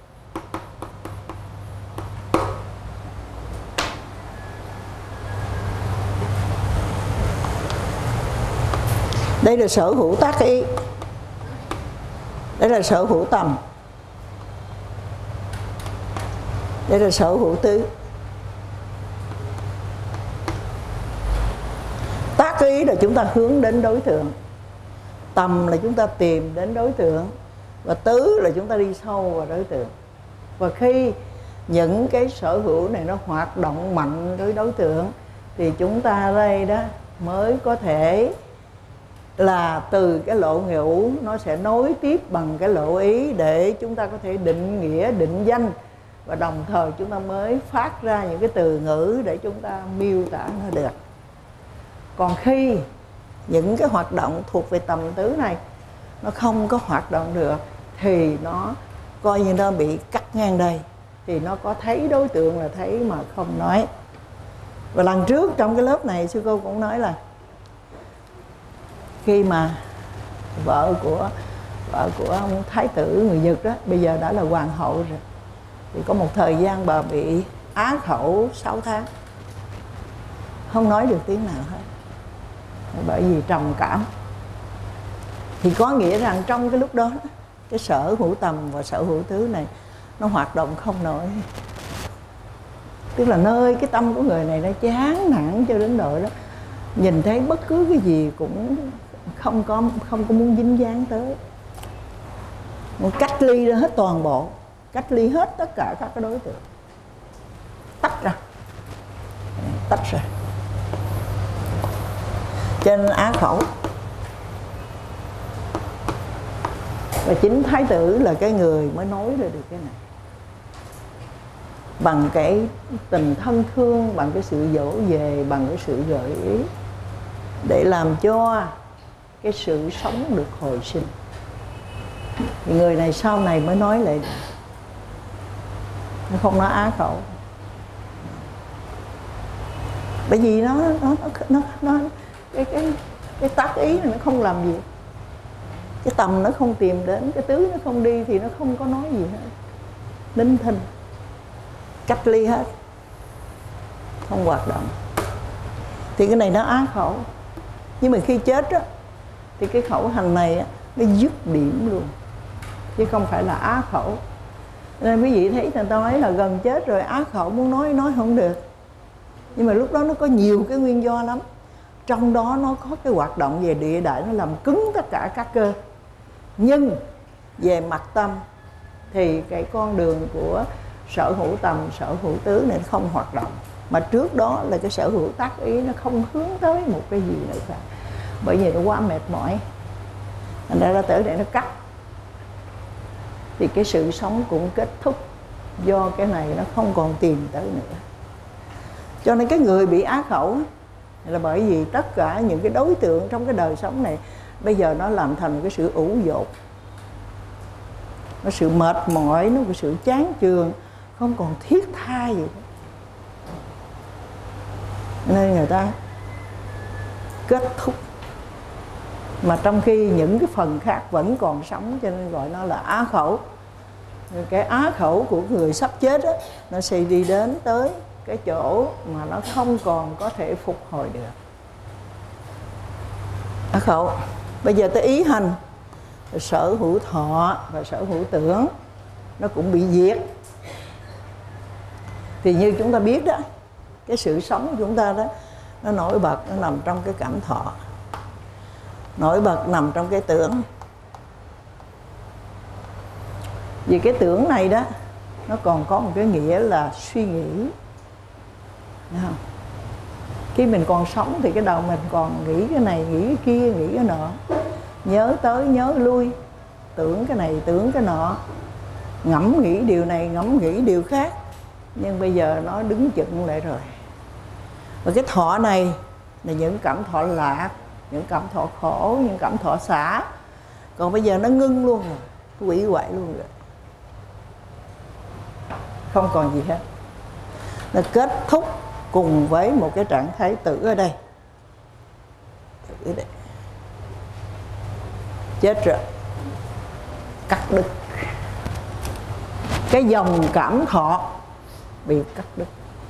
Đây là sở hữu tác ý. Đây là sở hữu tầm. Đây là sở hữu tứ. Tác ý là chúng ta hướng đến đối tượng, tầm là chúng ta tìm đến đối tượng, Và tứ là chúng ta đi sâu vào đối tượng. Và khi những cái sở hữu này nó hoạt động mạnh với đối tượng thì chúng ta đây đó mới có thể là từ cái lộ ngữ nó sẽ nối tiếp bằng cái lộ ý để chúng ta có thể định nghĩa, định danh, và đồng thời chúng ta mới phát ra những cái từ ngữ để chúng ta miêu tả nó được. Còn khi những cái hoạt động thuộc về tầm tứ này nó không có hoạt động được thì nó coi như nó bị cắt ngang đây, thì nó có thấy đối tượng là thấy mà không nói. Và lần trước trong cái lớp này sư cô cũng nói là khi mà vợ của ông thái tử người Nhật đó bây giờ đã là hoàng hậu rồi, thì có một thời gian bà bị á khẩu 6 tháng, không nói được tiếng nào hết, bởi vì trầm cảm. Thì có nghĩa rằng trong cái lúc đó cái sở hữu tầm và sở hữu tứ này nó hoạt động không nổi. Tức là nơi cái tâm của người này nó chán nản cho đến độ đó nhìn thấy bất cứ cái gì cũng không có muốn dính dáng tới. Một cách ly ra hết toàn bộ, cách ly hết tất cả các cái đối tượng, tách ra. Cho nên á khẩu. Và chính thái tử là cái người mới nói ra được cái này, bằng cái tình thân thương, bằng cái sự dỗ về, bằng cái sự gợi ý, để làm cho cái sự sống được hồi sinh. Thì người này sau này mới nói lại, nó không nói á khẩu, bởi vì nó cái tác ý nó không làm gì, cái tầm nó không tìm đến, cái tứ nó không đi thì nó không có nói gì hết, nín thinh, cách ly hết, không hoạt động. Thì cái này nó á khẩu. Nhưng mà khi chết á thì cái khẩu hành này á, nó dứt điểm luôn, chứ không phải là á khẩu. Nên quý vị thấy người ta nói là gần chết rồi á khẩu, muốn nói không được. Nhưng mà lúc đó nó có nhiều cái nguyên do lắm. Trong đó nó có cái hoạt động về địa đại, nó làm cứng tất cả các cơ. Nhưng về mặt tâm thì cái con đường của sở hữu tầm, sở hữu tứ này không hoạt động. Mà trước đó là cái sở hữu tác ý nó không hướng tới một cái gì nữa cả, bởi vì nó quá mệt mỏi. Thành ra tới đây nó cắt, thì cái sự sống cũng kết thúc, do cái này nó không còn tìm tới nữa. Cho nên cái người bị á khẩu là bởi vì tất cả những cái đối tượng trong cái đời sống này bây giờ nó làm thành cái sự ủ dột, nó sự mệt mỏi, nó cái sự chán chường, không còn thiết tha gì đó. Nên người ta kết thúc. Mà trong khi những cái phần khác vẫn còn sống, cho nên gọi nó là á khẩu. Cái á khẩu của người sắp chết đó, nó sẽ đi đến tới cái chỗ mà nó không còn có thể phục hồi được. Á khẩu. Bây giờ tới ý hành, sở hữu thọ và sở hữu tưởng nó cũng bị diệt. Thì như chúng ta biết đó, cái sự sống của chúng ta đó, nó nổi bật, nó nằm trong cái cảm thọ, nổi bật nằm trong cái tưởng. Vì cái tưởng này đó, nó còn có một cái nghĩa là suy nghĩ. Thấy không? Khi mình còn sống thì cái đầu mình còn nghĩ cái này, nghĩ cái kia, nghĩ cái nọ, nhớ tới, nhớ lui, tưởng cái này, tưởng cái nọ, ngẫm nghĩ điều này, ngẫm nghĩ điều khác. Nhưng bây giờ nó đứng chững lại rồi. Và cái thọ này là những cảm thọ lạc, những cảm thọ khổ, những cảm thọ xả. Còn bây giờ nó ngưng luôn rồi, hủy hoại luôn rồi, không còn gì hết. Nó kết thúc cùng với một cái trạng thái tử ở đây. Tử đây. Chết rồi, cắt đứt. Cái dòng cảm thọ bị cắt đứt.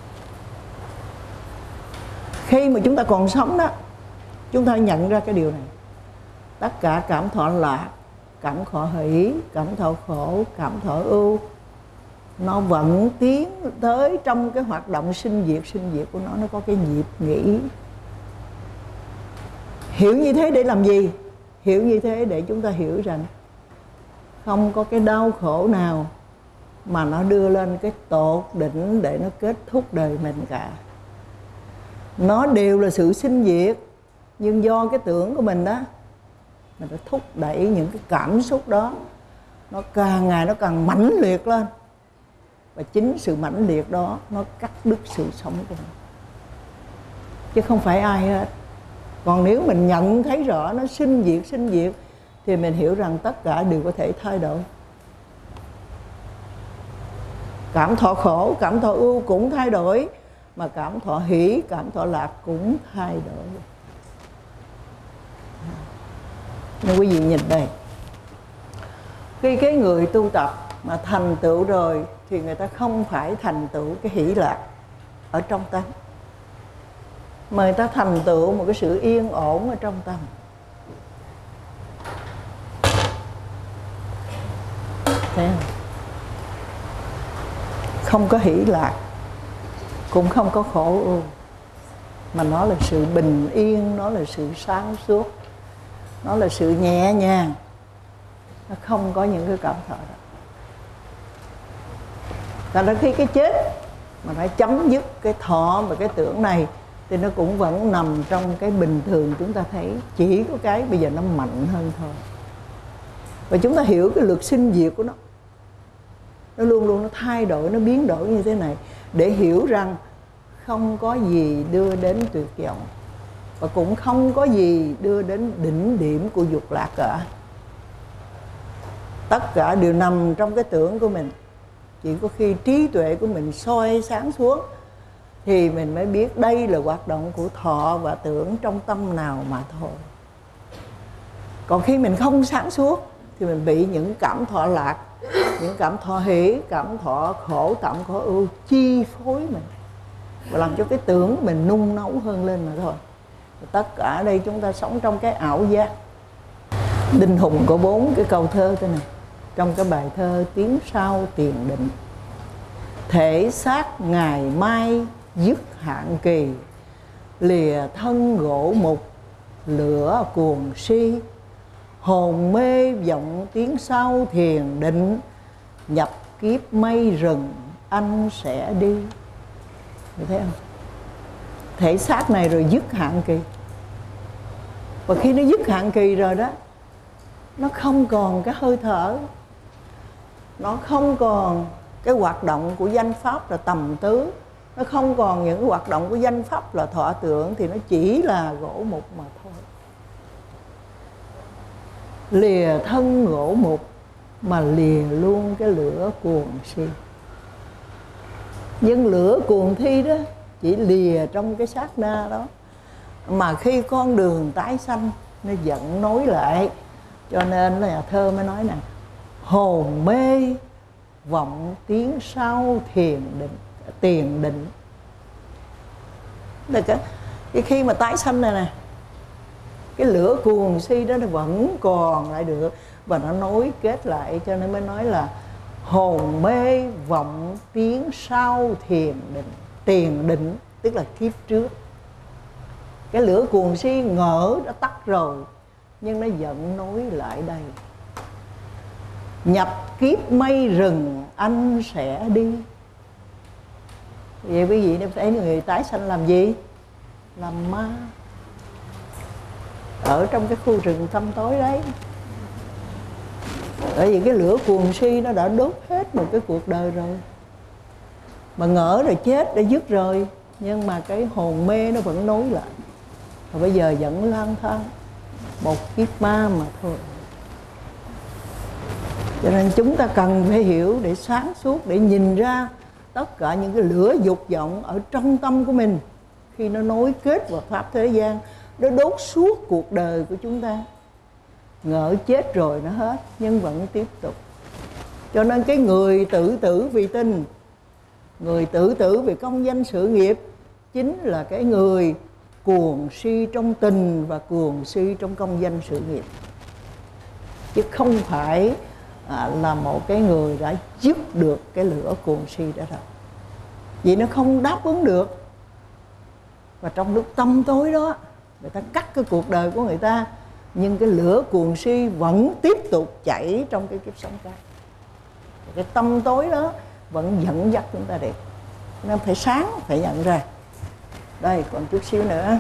Khi mà chúng ta còn sống đó, chúng ta nhận ra cái điều này. Tất cả cảm thọ lạc, cảm thọ hỷ, cảm thọ khổ, cảm thọ ưu, nó vẫn tiến tới trong cái hoạt động sinh diệt của nó có cái nhịp nghĩ. Hiểu như thế để làm gì? Hiểu như thế để chúng ta hiểu rằng Không có cái đau khổ nào mà nó đưa lên cái tột đỉnh để nó kết thúc đời mình cả. Nó đều là sự sinh diệt, nhưng do cái tưởng của mình đó, mình đã thúc đẩy những cái cảm xúc đó, nó càng ngày nó càng mãnh liệt lên. Và chính sự mãnh liệt đó nó cắt đứt sự sống của mình, chứ không phải ai hết. Còn nếu mình nhận thấy rõ nó sinh diệt thì mình hiểu rằng tất cả đều có thể thay đổi. Cảm thọ khổ, cảm thọ ưu cũng thay đổi, mà cảm thọ hỷ, cảm thọ lạc cũng thay đổi. Nên quý vị nhìn đây, khi cái người tu tập mà thành tựu rồi thì người ta không phải thành tựu cái hỷ lạc ở trong tâm, mà người ta thành tựu một cái sự yên ổn ở trong tâm. Thấy không? Không có hỷ lạc, cũng không có khổ ưu, mà nó là sự bình yên, nó là sự sáng suốt, nó là sự nhẹ nhàng. Nó không có những cái cảm thọ đó. Tại đó khi cái chết mà phải chấm dứt cái thọ và cái tưởng này thì nó cũng vẫn nằm trong cái bình thường. Chúng ta thấy chỉ có cái bây giờ nó mạnh hơn thôi. Và chúng ta hiểu cái luật sinh diệt của nó luôn luôn nó thay đổi, nó biến đổi như thế này, để hiểu rằng không có gì đưa đến tuyệt vọng, và cũng không có gì đưa đến đỉnh điểm của dục lạc cả. Tất cả đều nằm trong cái tưởng của mình. Chỉ có khi trí tuệ của mình soi sáng xuống thì mình mới biết đây là hoạt động của thọ và tưởng trong tâm nào mà thôi. Còn khi mình không sáng suốt thì mình bị những cảm thọ lạc, những cảm thọ hỷ, cảm thọ khổ, cảm thọ ưu chi phối mình, và làm cho cái tưởng của mình nung nấu hơn lên mà thôi. Tất cả ở đây chúng ta sống trong cái ảo giác. Đinh Hùng có 4 cái câu thơ thế này trong cái bài thơ Tiếng Sau Tiền Định: thể xác ngày mai dứt hạn kỳ, lìa thân gỗ mục lửa cuồng si, hồn mê vọng tiếng sau thiền định, nhập kiếp mây rừng anh sẽ đi. Được thấy không? Thể xác này rồi dứt hạn kỳ. Và khi nó dứt hạn kỳ rồi đó, nó không còn cái hơi thở, nó không còn cái hoạt động của danh pháp là tầm tứ, nó không còn những hoạt động của danh pháp là thọ tưởng, thì nó chỉ là gỗ mục mà thôi. Lìa thân gỗ mục mà lìa luôn cái lửa cuồng si. Nhưng lửa cuồng thi đó chỉ lìa trong cái sát na đó, mà khi con đường tái sanh nó vẫn nối lại. Cho nên là nhà thơ mới nói nè: hồn mê vọng tiếng sau tiền định. Được cái khi mà tái sanh này nè, cái lửa cuồng si đó nó vẫn còn lại được, và nó nối kết lại. Cho nên mới nói là hồn mê vọng tiếng sau tiền định, tức là kiếp trước. Cái lửa cuồng si ngỡ đã tắt rồi, nhưng nó vẫn nối lại đây. Nhập kiếp mây rừng anh sẽ đi. Vậy quý vị nên thấy người tái sanh làm gì? Làm ma, ở trong cái khu rừng tăm tối đấy. Bởi vì cái lửa cuồng si nó đã đốt hết một cái cuộc đời rồi, mà ngỡ rồi chết đã dứt rồi, nhưng mà cái hồn mê nó vẫn nối lại. Và bây giờ vẫn lang thang một kiếp ma mà thôi. Cho nên chúng ta cần phải hiểu để sáng suốt, để nhìn ra tất cả những cái lửa dục vọng ở trong tâm của mình, khi nó nối kết vào pháp thế gian, nó đốt suốt cuộc đời của chúng ta. Ngỡ chết rồi nó hết, nhưng vẫn tiếp tục. Cho nên cái người tự tử vì tình, người tự tử vì công danh sự nghiệp, chính là cái người cuồng si trong tình và cuồng si trong công danh sự nghiệp, chứ không phải là một cái người đã dứt được cái lửa cuồng si đó đâu. Vì nó không đáp ứng được. Và trong lúc tâm tối đó, người ta cắt cái cuộc đời của người ta, nhưng cái lửa cuồng si vẫn tiếp tục chảy trong cái kiếp sống khác. Cái tâm tối đó vẫn dẫn dắt chúng ta đi, nên phải sáng, phải nhận ra. Đây còn chút xíu nữa.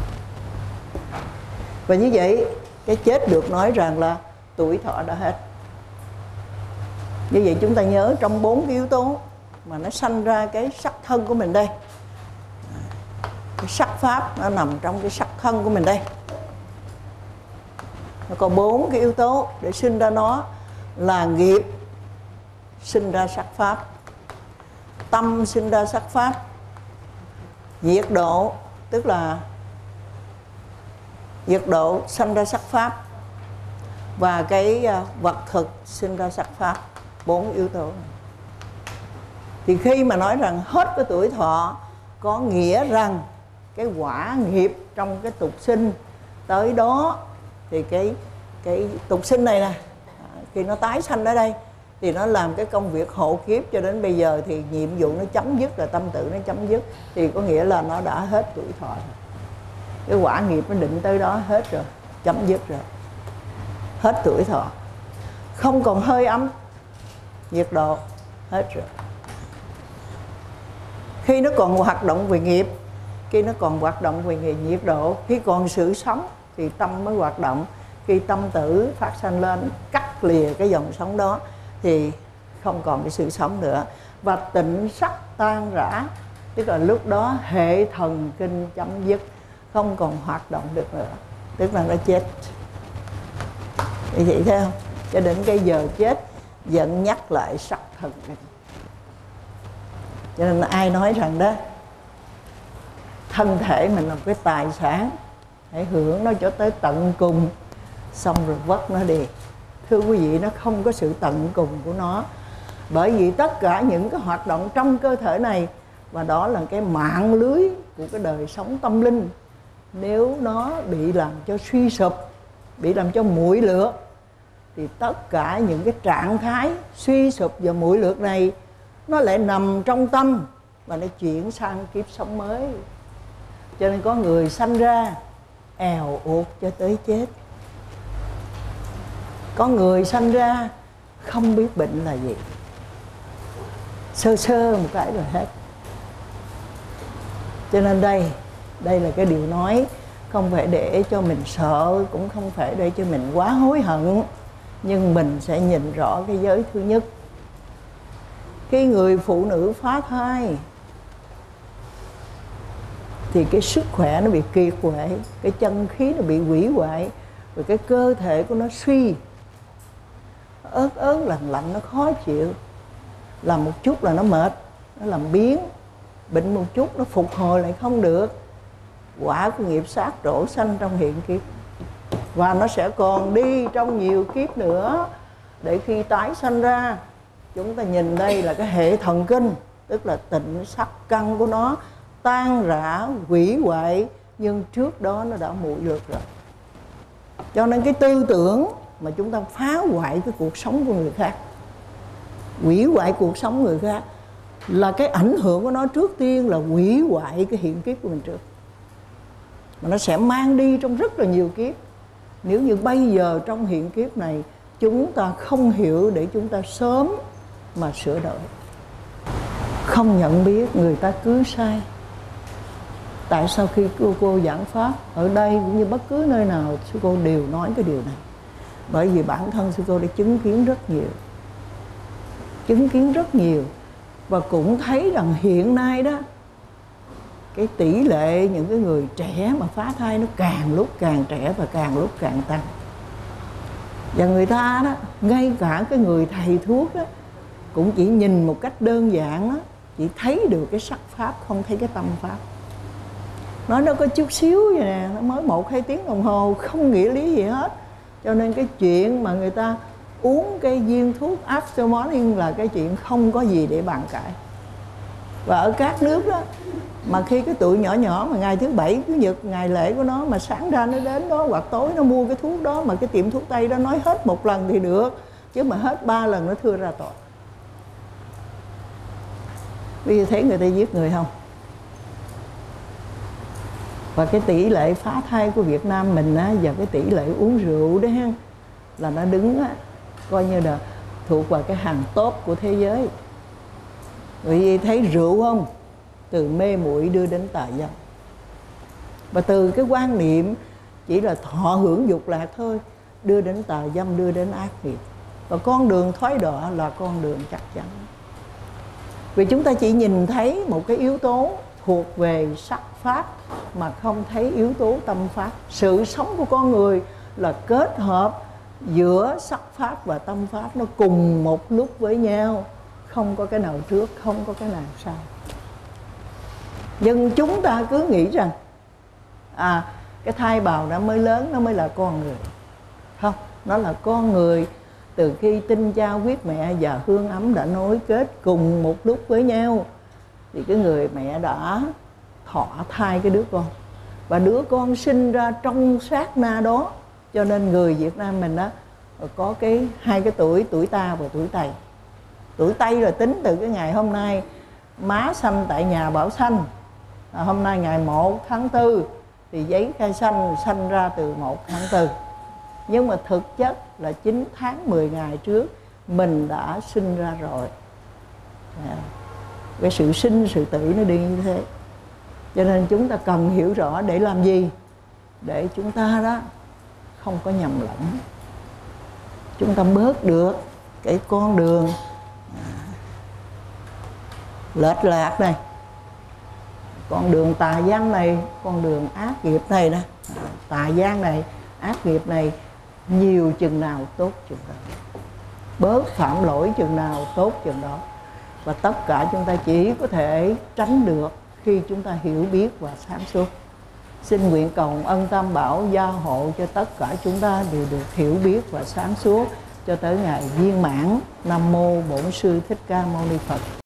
Và như vậy cái chết được nói rằng là tuổi thọ đã hết. Như vậy chúng ta nhớ trong 4 cái yếu tố mà nó sanh ra cái sắc thân của mình đây. Cái sắc pháp nó nằm trong cái sắc thân của mình đây. Nó có 4 cái yếu tố để sinh ra nó là nghiệp sinh ra sắc pháp, tâm sinh ra sắc pháp, nhiệt độ tức là nhiệt độ sinh ra sắc pháp, và cái vật thực sinh ra sắc pháp. 4 yếu tố. Thì khi mà nói rằng hết cái tuổi thọ, có nghĩa rằng cái quả nghiệp trong cái tục sinh tới đó, thì cái tục sinh này nè, khi nó tái sanh ở đây thì nó làm cái công việc hộ kiếp cho đến bây giờ, thì nhiệm vụ nó chấm dứt rồi, tâm tự nó chấm dứt, thì có nghĩa là nó đã hết tuổi thọ rồi. Cái quả nghiệp nó định tới đó hết rồi, chấm dứt rồi, hết tuổi thọ, không còn hơi ấm, nhiệt độ, hết rồi. Khi nó còn hoạt động về nghiệp, khi nó còn hoạt động về nhiệt độ, khi còn sự sống thì tâm mới hoạt động. Khi tâm tử phát sanh lên cắt lìa cái dòng sống đó thì không còn cái sự sống nữa, và tịnh sắc tan rã, tức là lúc đó hệ thần kinh chấm dứt, không còn hoạt động được nữa, tức là nó chết. Thì vậy thấy không? Cho đến cái giờ chết vẫn nhắc lại sắc thần kinh. Cho nên ai nói rằng đó thân thể mình là cái tài sản, hãy hưởng nó cho tới tận cùng, xong rồi vất nó đi. Thưa quý vị, nó không có sự tận cùng của nó, bởi vì tất cả những cái hoạt động trong cơ thể này, và đó là cái mạng lưới của cái đời sống tâm linh, nếu nó bị làm cho suy sụp, bị làm cho muội lược, thì tất cả những cái trạng thái suy sụp và muội lược này nó lại nằm trong tâm, và nó chuyển sang kiếp sống mới. Cho nên có người sanh ra èo uột cho tới chết, có người sanh ra không biết bệnh là gì, sơ sơ một cái rồi hết. Cho nên đây là cái điều nói không phải để cho mình sợ, cũng không phải để cho mình quá hối hận, nhưng mình sẽ nhìn rõ cái giới thứ nhất. Khi người phụ nữ phá thai thì cái sức khỏe nó bị kiệt quệ, cái chân khí nó bị hủy hoại, rồi cái cơ thể của nó suy, ớn ớn lạnh lạnh, nó khó chịu, làm một chút là nó mệt, nó làm biếng, bệnh một chút nó phục hồi lại không được. Quả của nghiệp sát trổ sanh trong hiện kiếp, và nó sẽ còn đi trong nhiều kiếp nữa, để khi tái sanh ra, chúng ta nhìn đây là cái hệ thần kinh, tức là tịnh sắc căn của nó tan rã hủy hoại, nhưng trước đó nó đã muội lược rồi. Cho nên cái tư tưởng mà chúng ta phá hoại cái cuộc sống của người khác, hủy hoại cuộc sống người khác, là cái ảnh hưởng của nó trước tiên là hủy hoại cái hiện kiếp của mình trước, mà nó sẽ mang đi trong rất là nhiều kiếp. Nếu như bây giờ trong hiện kiếp này chúng ta không hiểu để chúng ta sớm mà sửa đổi, không nhận biết người ta cứ sai. Tại sao khi cô giảng pháp ở đây cũng như bất cứ nơi nào, sư cô đều nói cái điều này? Bởi vì bản thân sư cô đã chứng kiến rất nhiều, và cũng thấy rằng hiện nay đó, cái tỷ lệ những cái người trẻ mà phá thai nó càng lúc càng trẻ và càng lúc càng tăng. Và người ta đó, ngay cả cái người thầy thuốc đó, cũng chỉ nhìn một cách đơn giản đó, chỉ thấy được cái sắc pháp, không thấy cái tâm pháp. Nói nó có chút xíu vậy nè, nó mới 1-2 tiếng đồng hồ, không nghĩa lý gì hết. Cho nên cái chuyện mà người ta uống cái viên thuốc after morning là cái chuyện không có gì để bàn cãi. Và ở các nước đó, mà khi cái tụi nhỏ nhỏ mà ngày thứ Bảy, Chủ nhật, ngày lễ của nó, mà sáng ra nó đến đó hoặc tối nó mua cái thuốc đó, mà cái tiệm thuốc Tây đó nói hết một lần thì được, chứ mà hết 3 lần nó thưa ra tòa. Bây giờ thấy người ta giết người không? Và cái tỷ lệ phá thai của Việt Nam mình á, và cái tỷ lệ uống rượu đó ha, là nó đứng á, coi như là thuộc vào cái hàng top của thế giới. Bởi vì thấy rượu không? Từ mê muội đưa đến tà dâm. Và từ cái quan niệm chỉ là thọ hưởng dục lạc thôi, đưa đến tà dâm, đưa đến ác nghiệp. Và con đường thoái đọa là con đường chắc chắn. Vì chúng ta chỉ nhìn thấy một cái yếu tố thuộc về sắc pháp mà không thấy yếu tố tâm pháp. Sự sống của con người là kết hợp giữa sắc pháp và tâm pháp, nó cùng một lúc với nhau, không có cái nào trước, không có cái nào sau. Nhưng chúng ta cứ nghĩ rằng cái thai bào nó mới lớn, nó mới là con người. Không, nó là con người từ khi tinh cha huyết mẹ và hương ấm đã nối kết cùng một lúc với nhau, thì cái người mẹ đã thọ thai cái đứa con, và đứa con sinh ra trong sát na đó. Cho nên người Việt Nam mình á, có hai cái tuổi ta và tuổi Tây. Tuổi Tây là tính từ cái ngày hôm nay má sanh tại nhà Bảo Sanh, hôm nay ngày 1 tháng 4 thì giấy khai sanh ra từ 1 tháng 4. Nhưng mà thực chất là 9 tháng 10 ngày trước mình đã sinh ra rồi. Cái sự sinh sự tử nó đi như thế. Cho nên chúng ta cần hiểu rõ để làm gì? Để chúng ta đó không có nhầm lẫn, chúng ta bớt được cái con đường lệch lạc này, con đường tà dâm này, con đường ác nghiệp này nè. Tà dâm này, ác nghiệp này, nhiều chừng nào tốt chừng đó, bớt phạm lỗi chừng nào tốt chừng đó. Và tất cả chúng ta chỉ có thể tránh được khi chúng ta hiểu biết và sáng suốt. Xin nguyện cầu ân Tam Bảo gia hộ cho tất cả chúng ta đều được hiểu biết và sáng suốt cho tới ngày viên mãn. Nam mô Bổn Sư Thích Ca Mâu Ni Phật.